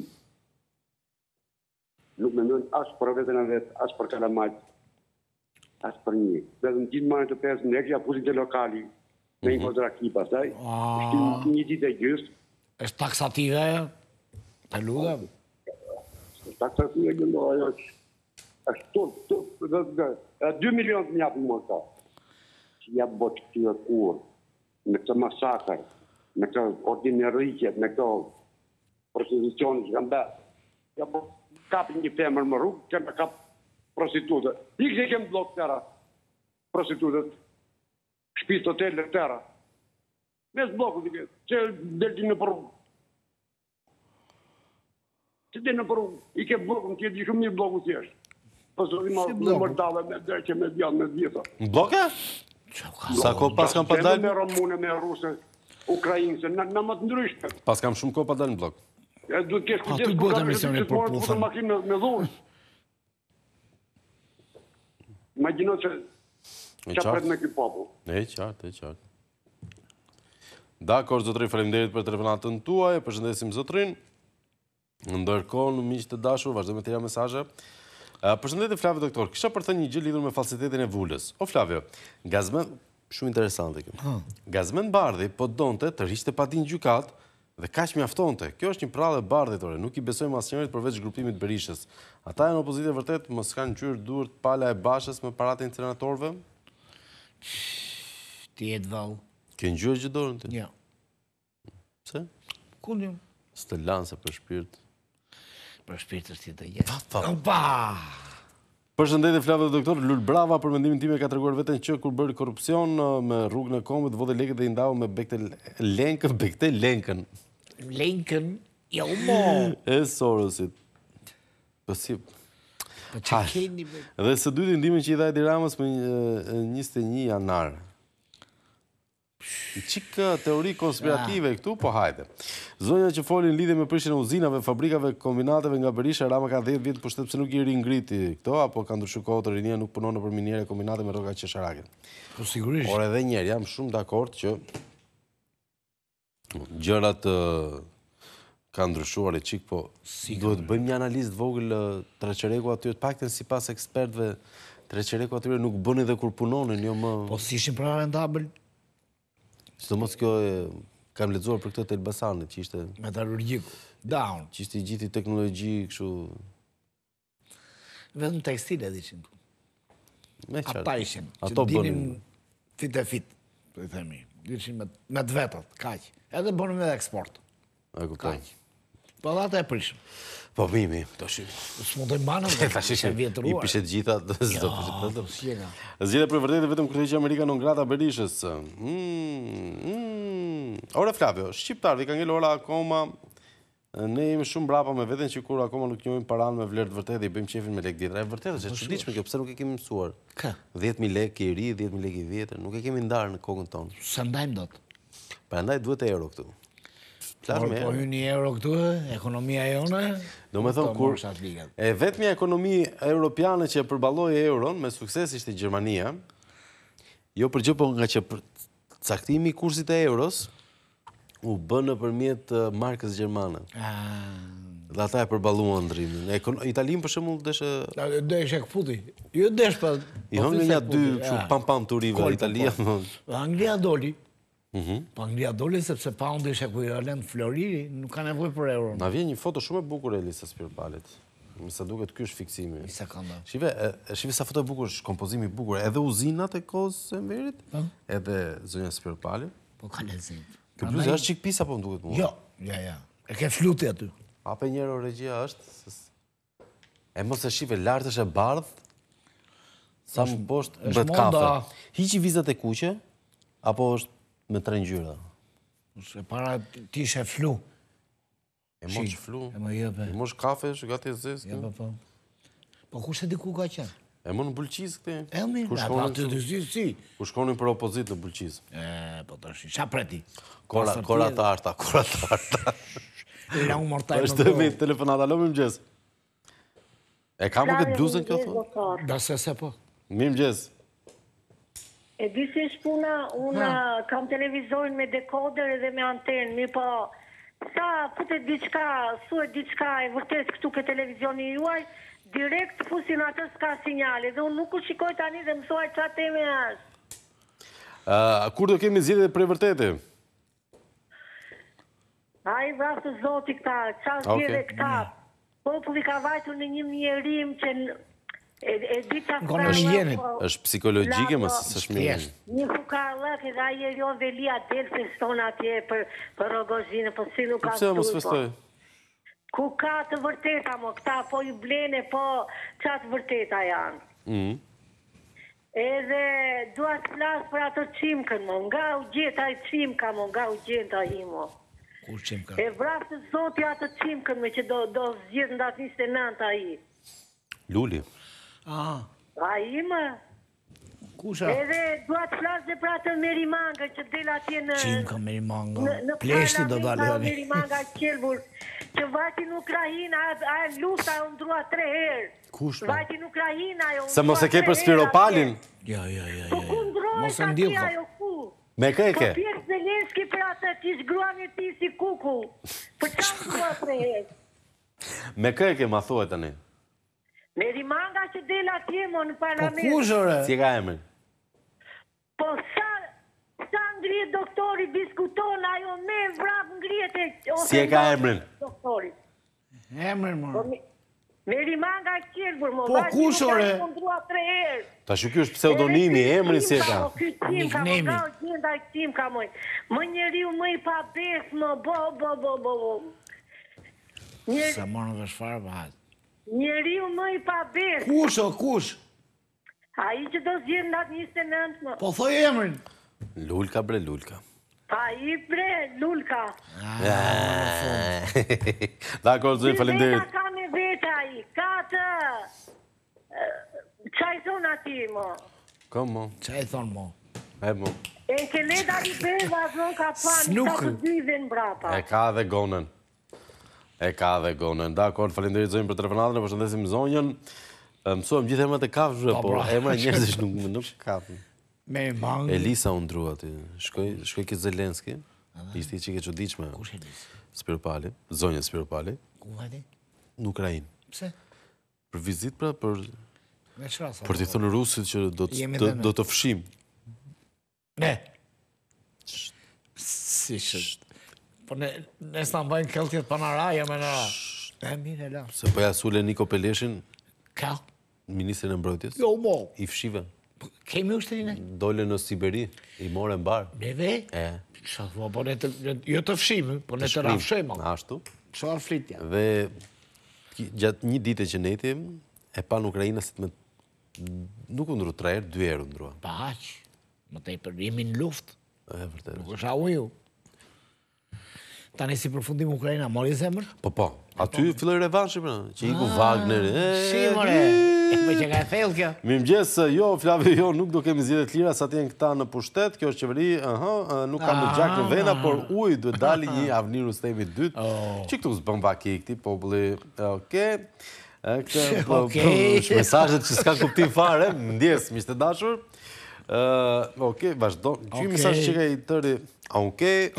nuk me nënë asë për vetën e vetë, asë për kalamajt, asë për një. Dhe në gjithë marë të 5.000 lekë, ja pusin të lokali, me një kodraki pasaj, është një ditë e gjysë. është taksative, të luda? është taksative gjëndoha, është 2 milion të njapë më ta, që ja botë këtë kur, me këtë masakër, me këtë ordinërikjet, me këtë prostitucion që kanë bërë, ja botë kapin një femër më rrugë, kemë kapë prostitutët. I kështë e kemë blokë tëra, prostitutët, shpisë të hotelë tëra. Mes blokët i këtë, që delti në përru. Që delti në përru, i ke blokën, që i shumë një blokën si është. Pësë më mërdave me dreqe, me djanë, me djeta. Në bloke? Sa ko pas kam pa dalë? Me Romune, me Ruse, Ukrajinëse, në më të ndryshme. Pas kam shumë ko pa dalë në blok. Duhet kesh kujdes kur ka misionin për pufën. Makinë me dhurë. Imagjino që pret me këtë popull. E qartë. Dakor, zotëri, faleminderit për telefonatën tuaj, përshëndesim zotrin. Ndërkohë, në miq të dashur, vazhdojmë me tjera mesazhe. Përshëndetje Flavio doktor, kisha për thënë një gjë lidhur me falsitetin e vulës. O Flavio, Gazmen, shumë interesante kjo. Gazmen Bardhi po donte të rishte pa din gjykat dhe kaq mjaftonte. Kjo është një prallë e Bardhit, nuk i besojmë asnjërit përveç grupimit Berishës. Ata janë opozitë vërtet, mos kanë ngjyrë duart pala e Bashës me paratë incenatorëve? Ti e vau. Ke ngjyrë gjë dorën ti? Jo. Pse? Ku njëm? S'të lanë se për shpirt. Për shpirtës si të jetë. Përshëndetje Flavio doktor, lul brava për mendimin tim e ka treguar veten që kur bëri korrupsion me rrugën e Kombit, vodhe lekët dhe i ndau me Bektel Lenkën. Lenkën? Jo mo. E Sorosit. Po si. Po që keni me... Dhe së dyti ndihmën që i dha Edi Ramës me 21 janar. Çik teori konspirative këtu, po hajde. Zonja që folin lidhje me prishjen e uzinave, fabrikave, kombinateve nga Berisha, Rama ka 10 vjet pushtet pse nuk i ringriti këto, apo ka ndryshuar kohë të rinia nuk punon nëpër miniere kombinate me rroga qesharake. Po sigurisht. Por edhe një herë jam shumë dakord që gjërat kanë ndryshuar e çik, po duhet bëjmë një analizë të vogël Treqereku aty, të paktën sipas ekspertëve, Treqereku aty nuk bënin edhe kur punonin, jo më. Po si ishin pra rentabël? Sidomos kjo kam lexuar për këtë të Elbasanit, që ishte metalurgjiku. Down. Që ishte i gjithë teknologji kështu. Vetëm tekstile ishin. Ata ishin. Ato bënin fit e fit, po i themi. Ishin me të vetat, kaq. Edhe bënin edhe eksport. E kuptoj. Po ata e prishën. Po mimi, tash. S'mundojmë banën. Tash i pishet gjitha, s'do pishet. Zgjidhja për vërtetë vetëm kur të Amerika non grata Berishës. Ora Flavio, shqiptarët i kanë ngelur ora akoma. Ne jemi shumë brapa me veten që kur akoma nuk njohim paranë me vlerë të vërtetë i bëjmë qefin me lekë vjetra. E vërtetë është e çuditshme kjo, pse nuk e kemi mësuar? Kë? 10.000 lekë i ri, 10.000 lekë i vjetër, nuk e kemi ndarë në kokën tonë. Sa ndajmë dot? Prandaj duhet euro këtu. Po hyni euro këtu, ekonomia jone. Do me thonë kur e vetmja ekonomi europiane që përballoi euron me sukses ishte Gjermania. Jo për gjë, po nga që caktimi i kursit e euros u bën nëpërmjet markës gjermane. Dhe ata e përballuan ndrimin. Italinë për shembull deshe këputi. Jo desh pa. Jo nga 2 kështu pam turive Italia. Anglia doli. Po Anglia doli sepse poundi është ekuivalent floriri, nuk ka nevojë për euro. Na vjen një foto shumë e bukur e Elisa Spirpalit. Me sa duket ky është fiksimi. Një sekondë. Shive sa foto e bukur, është kompozimi i bukur, edhe uzinat e kohës së Enverit, edhe zonja Spirpali. Po ka lezet. Kjo bluzë është çik pis apo më duket mua? Jo, ja. E ke fluti aty. Ape njëro regjia është... E mos e shive lartë është e bardhë, sa më poshtë bëhet kafe. Hiqi vizat e kuqe, apo është me 3 ngjyra? Se para ti ishe flu. E mosh flu, E më jebe. e mosh kafe, është gati e zezë. Jebe, po. Po kush e di ku ka qenë? E më në Bulqiz këte. E mirë, pa të si. Ku shkonin për opozit në Bulqiz. Po të shi, qa preti? Kora të arta. La u mortaj është të me telefonat, alo, mi mëgjes. E kam këtë bluzën kjo, thua? Da se po. Mi mëgjes. E di si shpuna, unë kam televizorin me dekoder edhe me antenë, mi po, sa futet diçka, suet diçka e vërtet këtu ke televizioni juaj, direkt fusin atë s'ka sinjale, dhe unë nuk u shikoj tani dhe mësoj qa teme është. Kur do kemi zgjidhje për e vërtetë? A i vrasë zoti këta, qa zgjidhje këta, populli ka vajtur në një mjerim që e di qa është psikologjike, më së shmirë. Një fukarlëk edhe a i Erion Velia del feston atje për Rogozhinë, po si nuk ka Pse mos festoj? Ku ka të vërteta, mo, këta po i blene, po qa të vërteta janë. Edhe dua të flasë për ato qimkën, mo, nga u gjeta i qimka, mo, nga u gjeta i, mo. Kur qimka? E vrasë zoti ato qimkën me që do zgjith në datë 29 a i. Luli. A i, më? Kusha? Edhe dua të flasë dhe për atë Merimanga që del atje në... Qimka Merimanga, pleshti do dalë në Merimanga qelbur, që vajti në Ukrajina, a lusta e ndrua 3 herë. Kush? Vajti në Ukrajina, jo... Se mos e ke për Spiropalin? Ja. Po ku ndrojt ati ajo ku? Me ke? Po Pjerë Zelenski për atë ti shgruan e ti si kuku. Për qa ndrua 3 herë? Me ke, ma thua tani? Merimanga që del atje, mo, në parlament. Po kushore? Si e ka emrin? Po sa ngrijet doktori diskuton, ajo me vrap ngrijet e... Si e ka emrin? Doktori. Emrin, mo. Merimanga qelbur, mo. Po kushore? Ta shuky është pseudonimi, emrin si e ka? Nickname. Më njeriu më i pabes, më bo. Sa morën nga shfarë, bëhat. Njeriu më i pabes. Kush? A i që do zhjith në atë 29, më. Po thoj emrin. Lulka, bre, Lulka. A i, bre, Lulka. Dakor, zëj, falenderit. Veta ka me veta i, ka të... Qa i thonë ati, mo? Kom, mo. Qa i thonë, mo? E, mo. E në keleda i beva, zonë ka pani, ka të dyve në brapa. E ka dhe gonën. Dakor, falenderit zëjmë për telefonatën, e përshëndesim zonjën. Mësuam gjithë emrat e kafshëve, por emra njerëzish nuk kafën. Merimanga. Elisa unë drua aty. Shkoj ke Zelenski. Ishte i qike çuditshme. Kush Elisa? Spiropali. Zonja Spiropali. Ku vajti? Në Ukrainë. Pse? Për vizit, pra, për t'i thënë rusit që do të fshim. Ne. Si shështë. Po ne s'na mbajnë këlltjet panara, jam e nëra. E mire, la. Se po ja sule Niko Peleshin, Ka? Ministrin e Mbrojtjes. Jo, mo. I fshive. Kemi ushtërinë? Dole në Siberi, i more në barë. Neve? Qa thua, po ne të... Jo të fshimë, po ne të rafshojmë. Ashtu. Qa flitja? Dhe gjatë një dite që neti, e pa në Ukrajina si të me... Nuk undru 3 herë, 2 herë undrua. Pa haq. Më te për jemi në luft. E, vërtet. Nuk është uju. Tani si përfundim Ukrajina, mori zemër? Po. Aty filloj revanshi, pra. Që iku Wagner. Si, more. Me që ka e thellë kjo. Mirëmëngjes, jo, Flavi, jo, nuk do kemi zgjedhje të lira sa t'jen këta në pushtet. Kjo është qeveri, nuk kam në gjak në vena, por uj, duhet dali një Avni Rustemi 2. Që këtu s'bën vaki këti populli. Okej. Mesazhet që s'ka kuptim fare, më ndjes, miqtë e dashur. Okej, vazhdo. Ky mesazh që ka i tëri. Okej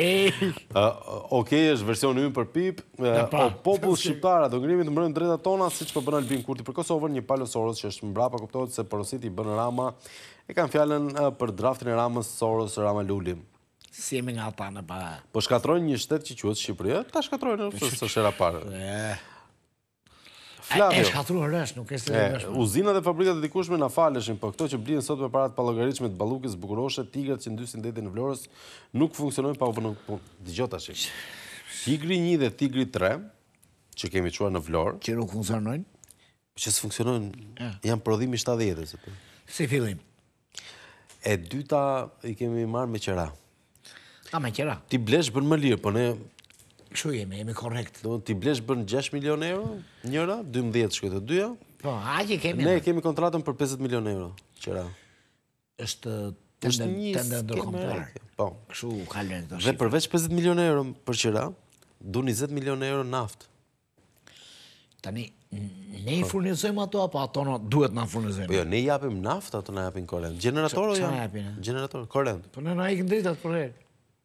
është versioni ynë për PIP. Popull shqiptara do ngrimi të mbrojnë drejtat tona, siç po bën Albin Kurti për Kosovën, një palë Soros që është mbrapa, kuptohet se porositi i bën Rama. E kanë fjalën për draftin e Ramës Soros Rama Luli. Si jemi nga ata në pa... Po shkatrojnë një shtet që quhet Shqipëria, ta shkatrojnë, s'është era parë. E shkatruar rësh, nuk e se rësh. Uzinat dhe fabrikat e dikushme na faleshin, po këto që blien sot me parat pa llogaritshme të Ballukës, Bukuroshe, Tigrat që ndysin detin në Vlorës, nuk funksionojnë pa u dëgjoj tash. Tigri 1 dhe Tigri 3, që kemi çuar në Vlorë, që nuk funksionojnë, që s'funksionojnë, janë prodhimi 70-s. Si fillim. E dyta i kemi marrë me qera. Me qera. Ti blesh bën më lirë, po ne kështu jemi korrekt. Do ti blesh bën 6 milion euro, njëra, 12 shkoj të dyja. Po, aq kemi. Ne kemi kontratën për 50 milion euro, qera. Është tende ndërkombëtare. Po. Kështu ka lënë këto. Dhe përveç 50 milion euro për qera, du 20 milion euro naftë. Tani, ne i furnizojmë ato, apo ato duhet na furnizojmë? Po jo, ne i japim naftë, ato na japin korrent. Generatorë janë? Çfarë japin? Generatorë, korrent. Po ne na ikin dritat për herë.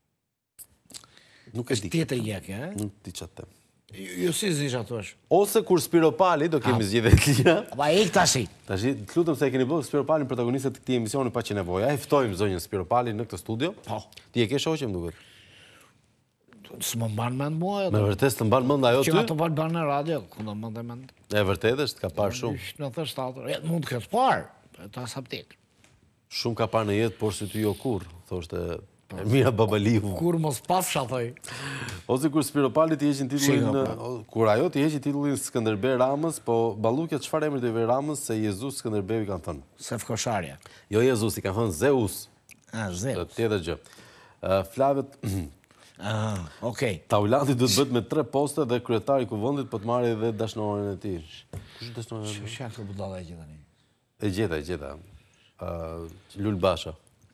Nuk e di. Tjetër jek, e? Nuk di çatë. Jo si zish ato është. Ose kur Spiropali do kemi zgjedhje të lira. Pa ik tash. Tash, të lutem se e keni bërë Spiropalin protagonistët të këtij emisioni pa që nevoja. E ftojmë zonjën Spiropali në këtë studio. Po. Ti e ke shoqë, më duket. S'më mban mend mua ajo. Me vërtet të mban mend ajo ty? Që ato ban në radio, ku do mendoj mend. E vërtetë është, ka parë shumë. Në 97. Mund të ketë parë, ta saptik. Shumë ka parë në jetë, por si ty jo kur, thoshte Ermira Babaliu. Kur mos pafsha, thoj. Ose kur Spiropali t'i heqin titullin, kur ajo t'i heqin titullin Skënderbeu Ramës, po Ballukja çfarë emri të vë Ramës se Jezus Skënderbeu i kanë thënë. Sefkosharja. Jo Jezus, i kanë thënë Zeus. Zeus. Tjetër gjë. Flavët okej. Taulandi do të bëhet me 3 poste dhe kryetari i kuvendit po të marrë edhe dashnoren e tij. Kush dashnoren? Çfarë ka budalla e gjë tani? E gjeta. Lul Basha.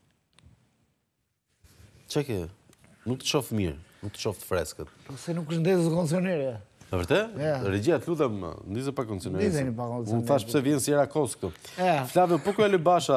Çeke? Nuk të shoh mirë, nuk të shoh freskët. Po se nuk është ndezë kondicionere. E vërtet? Regjia, të lutem, ndizë pa kondicionere. Ndizeni pa kondicionere. Unë thash pse vjen Sierra Kos këtu. Flavio, po ku Ali Basha?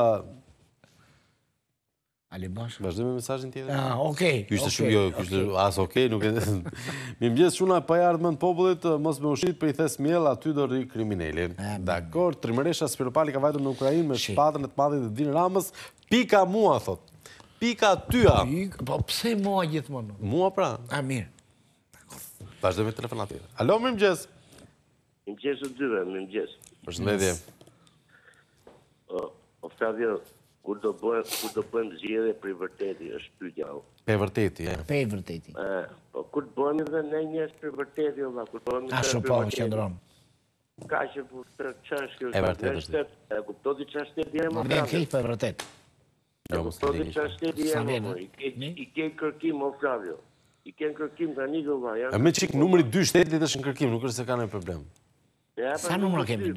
Ali Basha. Vazhdojmë me mesazhin tjetër. Okej. Ky ishte shumë, jo, ky ishte as okej, nuk e. Mirëmëngjes çuna pa ardhmën popullit, mos më ushit për i thes miell, aty do rri kriminalin. Dakor, Trimëresha Spiropali ka vajtur në Ukrainë me shpatën e të madhe të Din Ramës, pika mua thot. Pika tyja. Po pse mua gjithmonë? Mua pra. Mirë. Vazhdojmë me telefonat tjetër. Alo, mirëmëngjes. Mirëmëngjes të dyve, mirëmëngjes. Përshëndetje. Flavio, kur do bëjmë zgjedhje për vërteti, është pyetja. Për vërteti, Për vërteti. Po kur bëhemi dhe ne njerëz për vërteti, valla, kur bëhemi Ashtu po qendron. Ka që ç'është kjo? E vërtetë është. E kuptoni ç'është dia më Ne kemi për vërtet. Jo, mos e di. Ç'është dia më. I ke kërkim o Flavio. I ke kërkim tani valla. Me çik numri 2 shtetit është në kërkim, nuk është se ka ndonjë problem. Sa numra kemi?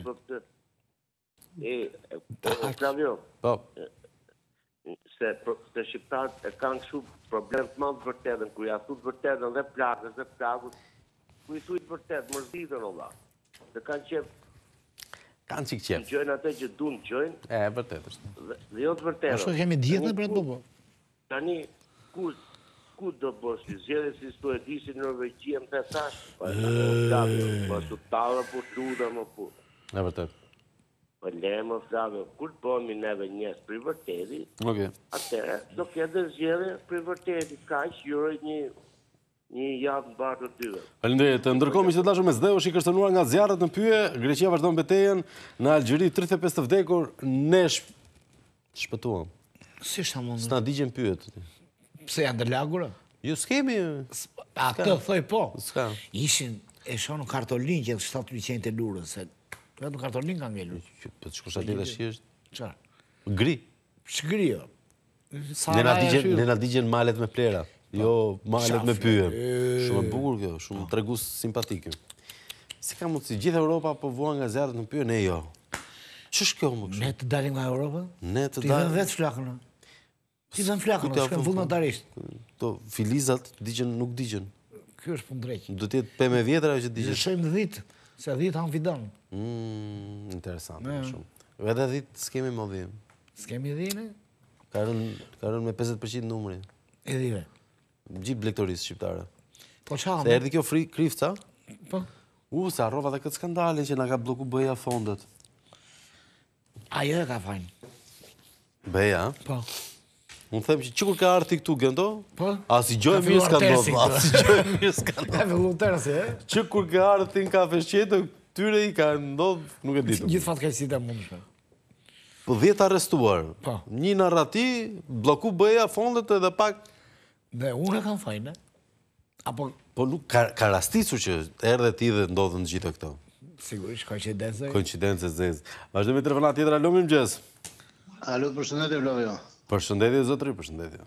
Flavio. Po. Se shqiptarët e kanë shumë problem të madh vërtetën, kur ja thut vërtetën dhe plagut, ku i thuit vërtet, mërzitën o la. Dhe kanë qef. Kanë qik qef. Gjojnë atë që dunë gjojnë. Vërtet është. Dhe jo të vërtetën. Ashtu kemi djetën për ato po. Tani, ku do bësh që zjedhe si s'to e di si Norvegjia më të thash? Po s'u talë po t'luda më po. E vërtet. Po lemë, Flavio, kur bëmi neve njës për vërteti, atëre, do këtë zgjedhje për vërteti, ka që juroj një javë në barë të dyve. Faleminderit. Ndërkohë, miqtë të dashur, Mesdheu i kërcënuar nga zjarret në Pyje, Greqia vazhdon betejën në Algjeri, 35 të vdekur, ne shpëtuam. Si është mundur? S'na digjen pyet. Pse janë ndërlagura? Jo, s'kemi. Atë thoj po. S'ka. Ishin e shonë kartolin që 7 liqenjë të lurës, se vetëm kartolin ka ngelur. Po të shkush atje tash është. Çfarë? Gri. Ç'gri jo? Ne na digjen malet me plera, jo malet me pyje. Shumë e bukur kjo, shumë tregues simpatik. Si ka mundsi gjithë Europa po vuan nga zjarret në pyje, ne jo. Ç'është kjo më kështu? Ne të dalim nga Europa? Ne të dalim. Ti vën vetë flakën. Ti vën flakën, shkon vullnetarisht. To filizat digjen nuk digjen. Ky është punë drejt. Do të jetë pemë vjetra që digjen. Shojmë 10, se 10 han fidan. Interesant shumë. Edhe 10 s'kemi më dhim. S'kemi dhine? Ka rënë me 50% numri. E dhive. Gjithë blektorisë shqiptare. Po çfarë? Se erdhi kjo krifca? Po. Se harrova dhe këtë skandalin që na ka bloku BE-ja fondet. Ajo e ka fajn. BE-ja? Po. Unë them që kur ka arti këtu gëndo, as i gjojë mirë s'ka ndodhë. As i gjojë mirë s'ka ndodhë. Ka fillu tërsi, e? Që kur ka arti në kafe shqetë, tyre i ka ndodhur, nuk e di. Gjithë fatkeqësitë e mundshme. Po 10 arrestuar. Po. Një narrati, bloku BE-ja fondet edhe pak. Dhe unë e kam fajnë. Apo Po nuk ka rastisur që erdhe ti dhe ndodhen gjithë këto. sigurisht koincidencë. Koincidencë zezë. Vazhdojmë me telefonat tjetër, alo, mirëmëngjes. Alo, përshëndetje, Flavio. Përshëndetje, zotëri, përshëndetje.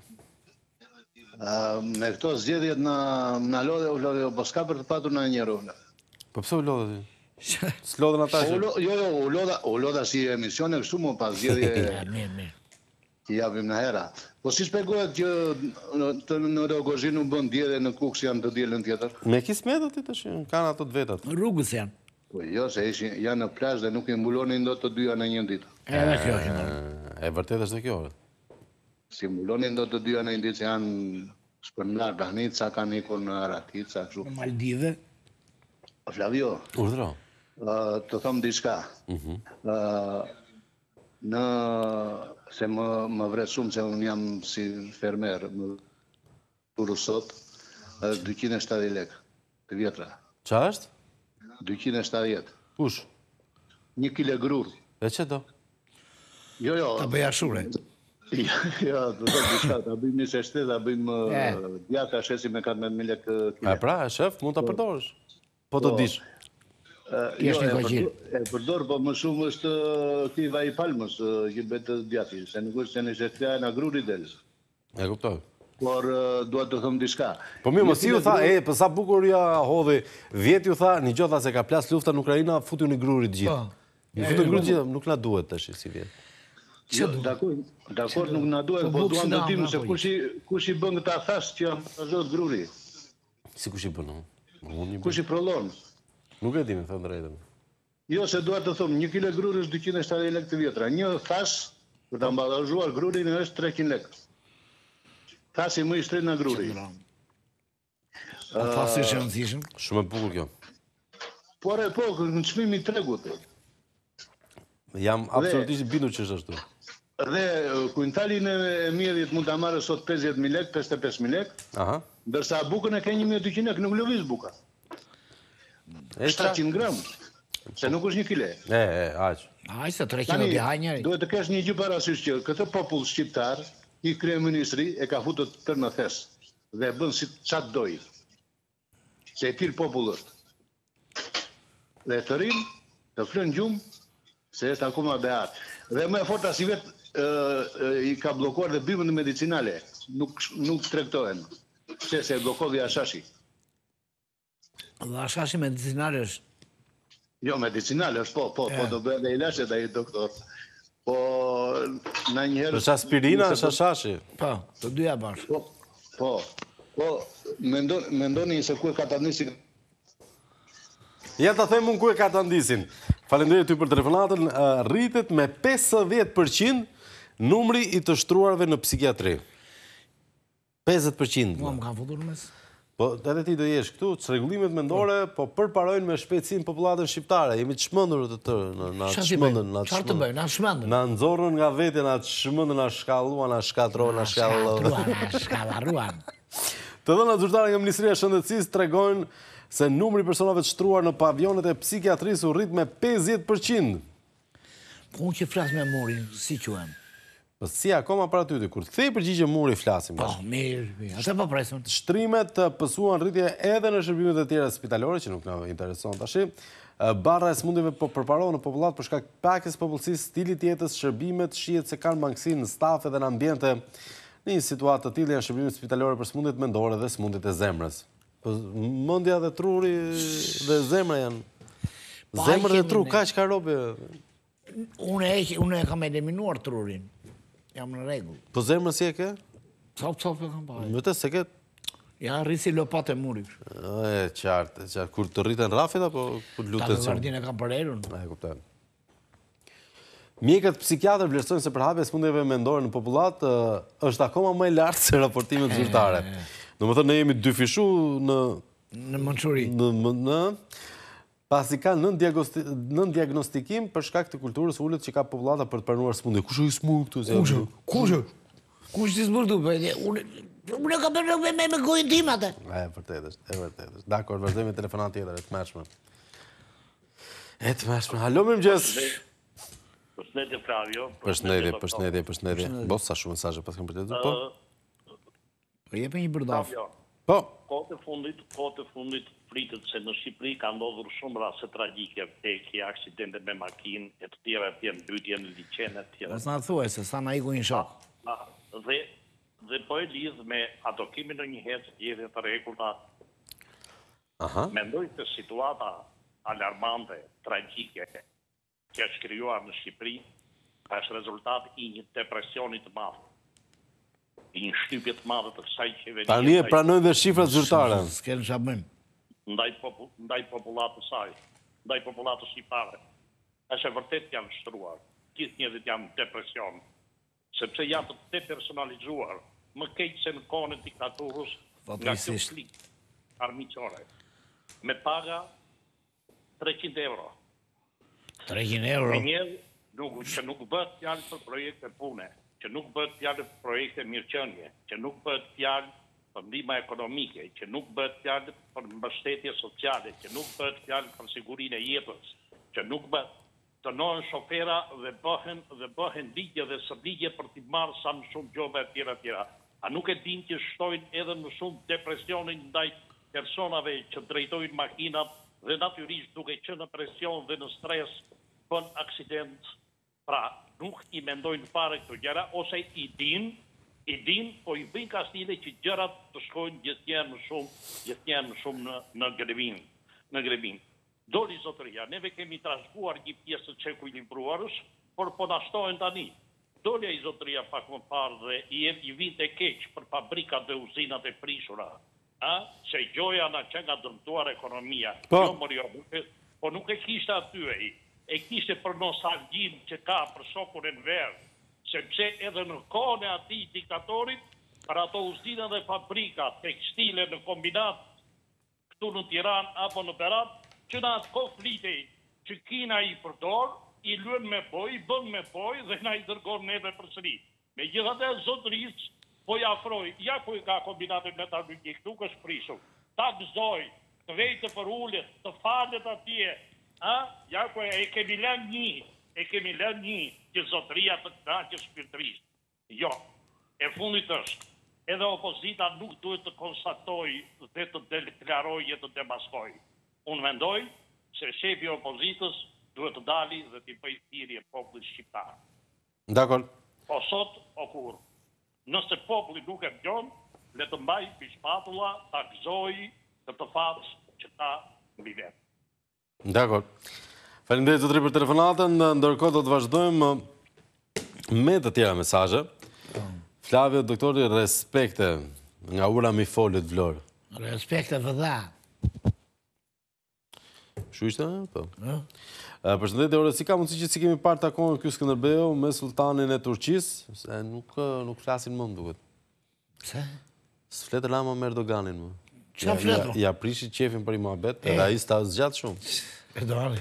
Me këto zgjedhjet na lodhe, Flavio, po s'ka për të patur në njerë, Po pse u lodhe ti? S'lodhen ata që... Jo, u lodha si emisione kështu më pas zgjedhje Mirë. i japim në hera. Po si shpegohet që në Rogozhin u bën dje dhe në Kuks janë të dielën tjetër? Me kismetat ti tash, kanë ato të vetat. Rrugës janë. Po jo, se janë në plazh dhe nuk i mbulonin dot të dyja në një ditë. Edhe kjo është. E vërtet është kjo. Si mbulonin dot të dyja në një ditë, se janë shpërndar Bahnica, kanë ikur në Aratica, kështu. Në Maldive. Flavio, Urdhro. të thom diçka. Se më vret shumë se unë jam si fermer, më puru sot, 270 lek të vjetra. Qa është? 270. Kush? 1 kile grur. E që do? Jo. Ta bëja shure. Jo, të do diçka, ta bëjmë një seshtet, ta bëjmë djata, shesi me 14.000 lek kile. Pra, e shef, mund të përdorësh. Po të dish. Jo, e përdor, po më shumë është ti vaj palmës, që betë djati, se nuk është se në seshtetja në gruri del. E kuptoj. Por duhet të thëmë diçka. Po mirë, mos ju tha, për sa bukur ja hodhi, vjet ju tha, një gjotha se ka plas lufta në Ukraina, futu një grurit gjithë. Një futu një grurit gjithë, nuk na duhet tash si vjet. Dakor, nuk na duhet, po duam të dimë se kush i bën këta thash që zot gruri. Si kush i bën? Kush i prolon? Nuk e di me thënë drejtën. Jo, se duhet të thëmë, 1 kile gruri është 270 lek të vjetra. Një thash, për të ambalazhuar grurin është 300 lek. Thasi më i shtrit në gruri. Thasi që rëndësishëm. Shumë e bukur kjo. Por në çmimi i tregut. Jam absolutisht bindur që është ashtu. Dhe kuintalin e mjedhit mund ta marrë sot 50.000 lek, 55.000 lek. Ndërsa bukën e ka 1.200 lek, nuk lëviz buka. 700 gram. Se nuk është 1 kile. Aq. Aq se 3 kilo di ha njëri. Duhet të kesh një gjë parasysh që këtë popull shqiptar, i kryeministri e ka futur tërë në thes dhe bën si çat doj. Se e tillë popull është. Dhe të rinë, të flën gjumë, se është akoma beat. Dhe më e forta si vetë i ka blokuar dhe bimën medicinale. Nuk tregtohen. Se e blokodhi Ashashi. Dhe Ashashi medicinale është? Jo, medicinale është, po, do bëhe dhe ilashet dhe i doktor. Po, na njëherë... është aspirina, është Ashashi? Po, të dyja bashkë. Po, mendoni se ku e ka të ndisin? Ja të them unë ku e ka të ndisin. Falenderit ty për telefonatën, rritet me 50% numri i të shtruarve në psikiatri. 50%. Mua më kanë futur në mes. Po, edhe ti do jesh këtu, çrregullimet mendore, po përparojnë me shpejtësinë popullatën shqiptare. Jemi të shmëndur të tërë, na shmëndën, Çfarë të bëjnë? Na shmëndën. Na nxorrën nga vetja, na shmëndën, na shkalluan, na shkatrojnë, na shkallarruan. Të dhënat zyrtare nga Ministria e Shëndetësisë tregojnë se numri i personave të shtruar në pavionet e psikiatrisë u rrit me 50%. Po unë që flas me Murin, si quhem? Po si akoma para ty, kur të kthej përgjigje Muri flasim. Po, mirë, atë po presim. Shtrimet pësuan rritje edhe në shërbimet e tjera spitalore, që nuk na intereson tash. Barra e smundjeve po përparohen në popullat për shkak pakjes popullsisë, stilit jetës, shërbimet shihet se kanë mangësi në staf edhe në ambiente. Në një situatë të tillë janë shërbimet spitalore për smundjet mendore dhe smundjet e zemrës. Po mendja dhe truri dhe zemra janë. Zemra dhe tru, kaq ka robe. Unë e kam eliminuar trurin. Jam në rregull. Po zemrën si e ke? Cop e kam pa. Vërtet se ke? Ja rrisi lopat e Murit. Qartë. Kur të rriten rrafit apo kur luten? Ta vardin e kam përerun. E kuptoj. Mjekët psikiatrë vlerësojnë se përhapja e smundjeve mendore në popullat është akoma më e lartë se raportimet zyrtare. Domethënë ne jemi dyfishu në mençuri. Pasi ka nën diagnostikim për shkak të kulturës ulët që ka popullata për të pranuar smundje. Kush është smund këtu? Kush ti smund këtu? Unë kam bërë me gojën tim atë. Vërtet është. Dakor, vazhdojmë me telefonat tjetër të mëshme. E të mashme. Halo, mirëmëngjes. Përshëndetje Flavio. Përshëndetje. Bos, sa shumë mesazhe pas kam përtetur, po? Po jepe një bërdaf. Po. Kohët e fundit pritet se në Shqipëri ka ndodhur shumë raste tragjike, vdekje, aksidente me makinë, e të tjera mbytje në liçene e tjera. Mos na thuaj se sa na iku një shok. Dhe po e lidh me ato kemi ndonjëherë zgjedhje të rregullta. Mendoj se situata alarmante, tragjike, që është krijuar në Shqipëri, është rezultat i një depresioni të madh. I një shtypje të madhe të kësaj qeverie. Tani e pranojnë dhe shifrat zyrtare. S'ken çfarë bëjmë. Ndaj popullatës saj, ndaj popullatës shqiptare. Është e vërtet janë shtruar. Gjithë njerëzit janë në depresion, sepse janë të depersonalizuar, më keq se në kohën e diktaturës, nga kjo klik armiqore. Me paga 300 euro. 300 euro? Me njerë që nuk bëhet fjalë për projekte pune, që nuk bëhet fjalë për projekte mirëqenie, që nuk bëhet fjalë për ndihmë ekonomike, që nuk bëhet fjalë për mbështetje sociale, që nuk bëhet fjalë për sigurinë e jetës, që nuk bëhet dënohen shofera dhe bëhen ligje dhe sëligje për t'i marrë sa më shumë gjobe e tjera. A nuk e din që shtojnë edhe më shumë depresionin ndaj personave që drejtojnë makinat dhe natyrisht duke qenë në presion dhe në stres bën aksident. Pra, nuk i mendojnë fare këto gjëra, ose i din, po i bëjnë kastile që gjërat të shkojnë gjithnjëherë më shumë në grevim. Doli zotëria, neve kemi trashëguar një pjesë të çeku i livruarës, por po na shtohen tani. Doli ai zotëria pak më parë dhe i vinte keq për fabrikat dhe uzinat e prishura. Se gjoja na që nga dëmtuar ekonomia. Po nuk e kishte aty ai. E kishte për nostalgjin që ka për shokun e verë, sepse edhe në kohën e atij diktatorit, për ato uzina dhe fabrika tekstile në kombinat, këtu në Tiranë apo në Berat, që në atë kohë flitej që Kina i përdor, i luen me boj, i bën me boj dhe na i dërgon neve përsëri. Megjithatë zotërisë po i afroj, ja ku i ka kombinatin metalurgjik, nuk është prishur. Ta gëzoj, të vejtë për ullet, të falet atje. Ja ku e kemi lënë një që zotëria të kënaqë shpirtërisht. Jo, e fundit është, edhe opozita nuk duhet të konstatoj dhe të deklaroj e të demaskoj. Unë mendoj se shefi opozitës duhet të dali dhe t'i bëj thirrje popullit shqiptar. Dakor. O sot, o kur. Nëse populli nuk e dëgjon, le të mbaj shpatulla, ta gëzoj të facë që ta mbi vetë. Dakor. Faleminderit zotëri për telefonatën, ndërkohë do të vazhdojmë me të tjera mesazhe. Flavio, doktori, respekte nga ura mi folit Vlorë. Respekte vëdha. Shu ishte? Po. Përshëndetje, ore, si ka mundësi që si kemi parë takon ky Skënderbeu me sultanin e Turqisë, se nuk flasin më duket. Pse? S'fletë lama me Erdoganin më. Qa fletu? Ja prishi qefin për i muhabet, edhe ai s'ta zgjat shumë. Erdogani.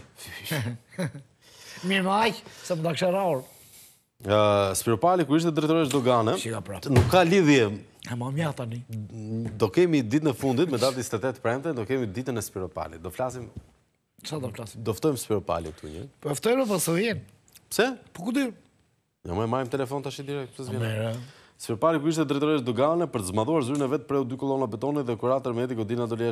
Mirë maj, se më da kështë raur. Spiropali, kur ishte drejtoresh dogane, nuk ka lidhje. E ma mja tani. Do kemi ditën e fundit, me datë 28 premte, do kemi ditën e Spiropalit. Do flasim... Qa do flasim? Do ftojmë Spiropali këtu një. Po ftojmë po së vjen. Pse? Po ku dy? Jo, më e majmë telefon të ashtë direkt, pëse s'vjene. Spiropali, kur ishte drejtoresh dogane, për të zmadhuar zyrën e vetë preu 2 kolona betonit dhe kurator mediku Dina do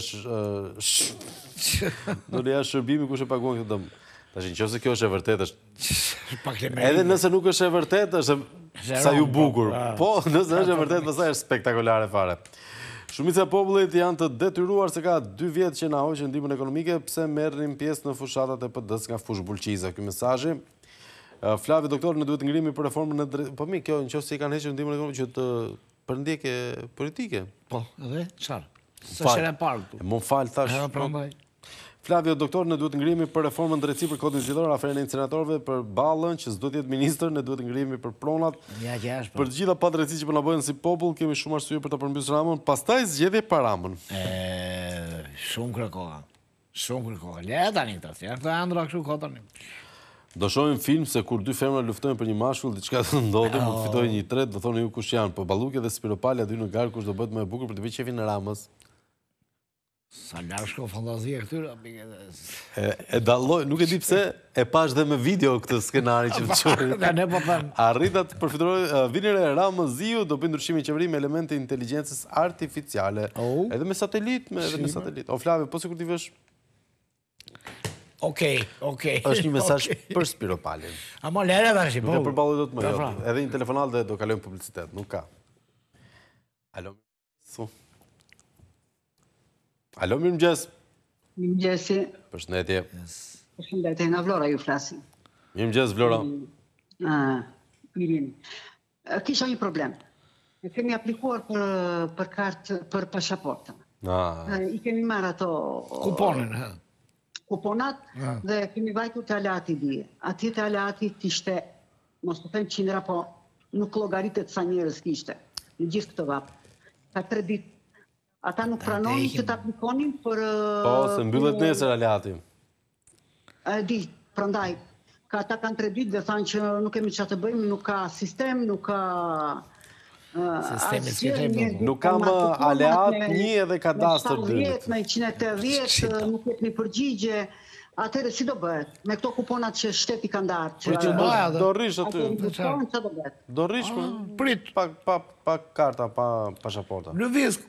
leja shërbimi kush e paguan këtë dëmë. Tashin, qëse kjo është e vërtet, është... Edhe nëse nuk është e vërtet, është sa ju bukur. Po, nëse është e vërtet, pastaj është spektakolare fare. Shumica e popullit janë të detyruar se ka 2 vjetë që na hoqën ndihmën ekonomike, pse merrin pjesë në fushatat e PD-s nga fush bulqiza. Ky mesazhi. Flavio, doktor, ne duhet ngrihemi për reformën e drejtë. Po mi, kjo nëse i kanë hequr ndihmën ekonomike që të përndjekje politike. Po, edhe çfarë? S'është e parë këtu. Më fal thash. Flavio, doktor, ne duhet ngrihemi për reformën drejtësi për kodin zgjedhor, aferën e senatorëve, për Ballën, që s'do të jetë ministër, ne duhet ngrihemi për pronat. Për të gjitha padrejtësitë që po na bëjnë si popull, kemi shumë arsye për ta përmbysur Ramën, pastaj zgjedhje pa Ramën. Shumë kërkoha. Shumë kërkoha. Le tani këtë, ja këto ëndra kështu kotani. Do shohim film se kur 2 femra luftojnë për një mashkull, diçka do ndodhi, mund të fitojë një tret, do thoni ju kush janë, po Balluki dhe Spiropali aty në garë kush do bëhet më e bukur për të vënë qefin në Ramës. Sa larë shko fantazia këtyra. E dalloj, nuk e di pse, e pash dhe me video këtë skenari që më qërë. Arrita të përfituroj, vini re Ramëziu do bëjë ndryshimi i qeveri me elemente inteligjencës artificiale. Edhe me satelit, O Flavio, po sikur ti vesh... Okej. Është një mesazh për Spiropalin. Ama lere dhe është, po. Nuk e përballoj dot më, jo. Edhe një telefonat dhe do kalojmë publicitet, nuk ka. Alo, mirëmëngjes. Mirëmëngjesi. Përshëndetje. Përshëndetje, nga Vlora ju flasim. Mirëmëngjes, Vlora. Mirini. Kisha një problem. Kemi aplikuar për kartë, për pasaporta. I kemi marrë ato... Kuponat dhe kemi vajtu të alati dje. Ati të alati t'ishte, mos të them qindra, po nuk logaritet sa njerës kishte. Në gjithë këtë vapë. Ka 3 ditë. Ata nuk pranonin që t'aplikonin për... Po, se mbyllet nesër alati. Di, prandaj. Ka ata kanë 3 ditë dhe thanë që nuk kemi që të bëjmë, nuk ka sistem, nuk ka... Nuk kam aleat një edhe kadastër dyrët. Me 180, nuk jetë një përgjigje. Atëre, si do bëhet? Me këto kuponat që shteti ka ndarë. Do rish aty. Do rish, prit, pa karta, pa pasaporta. Në visk.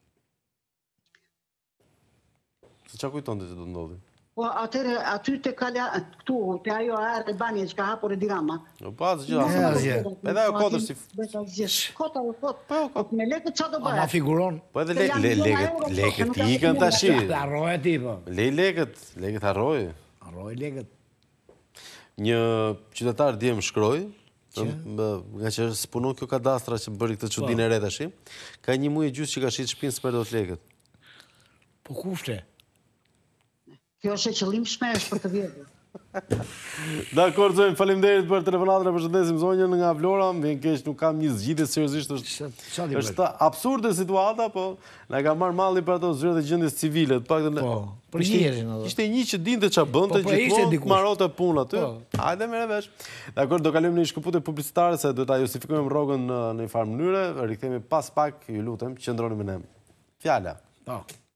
Se qa kujton të që do ndodhi? Po, atëre, aty të kalja, këtu, të ajo arë e banje që ka hapur e dirama. Po, asë gjitha. Edhe ajo kodër si... Kota, kota. Me lekët qa do bëhet? Ama figuron. Po edhe lekët ikën të ashi. Arroj e ti, po. Lej lekët arroj. Arroj lekët. Një qytetar dje më shkroj, nga që spunon kjo kadastra që bëri këtë çudinë e re tash, ka 1 muaj e gjysmë që ka shit shtëpinë s'mer dot lekët. Po kushte? Kjo është e qëllim shmesh për të vjetë. Dakor, Zonjë, faleminderit për telefonatën e përshëndesim Zonjën nga Vlora, më vjen keq, nuk kam një zgjidhje seriozisht, është absurde situata, po na ka marrë malli për ato zyrët e gjendjes civile, të paktën për njerëzin ato. Ishte një që dinte ç'a bënte, gjithmonë marrote punë aty. Hajde merre vesh. Dakor, do kalojmë në një shkëputje publicitare se duhet ta justifikojmë rrogën në një farë mënyre, rikthehemi pas pak, ju lutem, qëndroni me ne. Fjala. Po.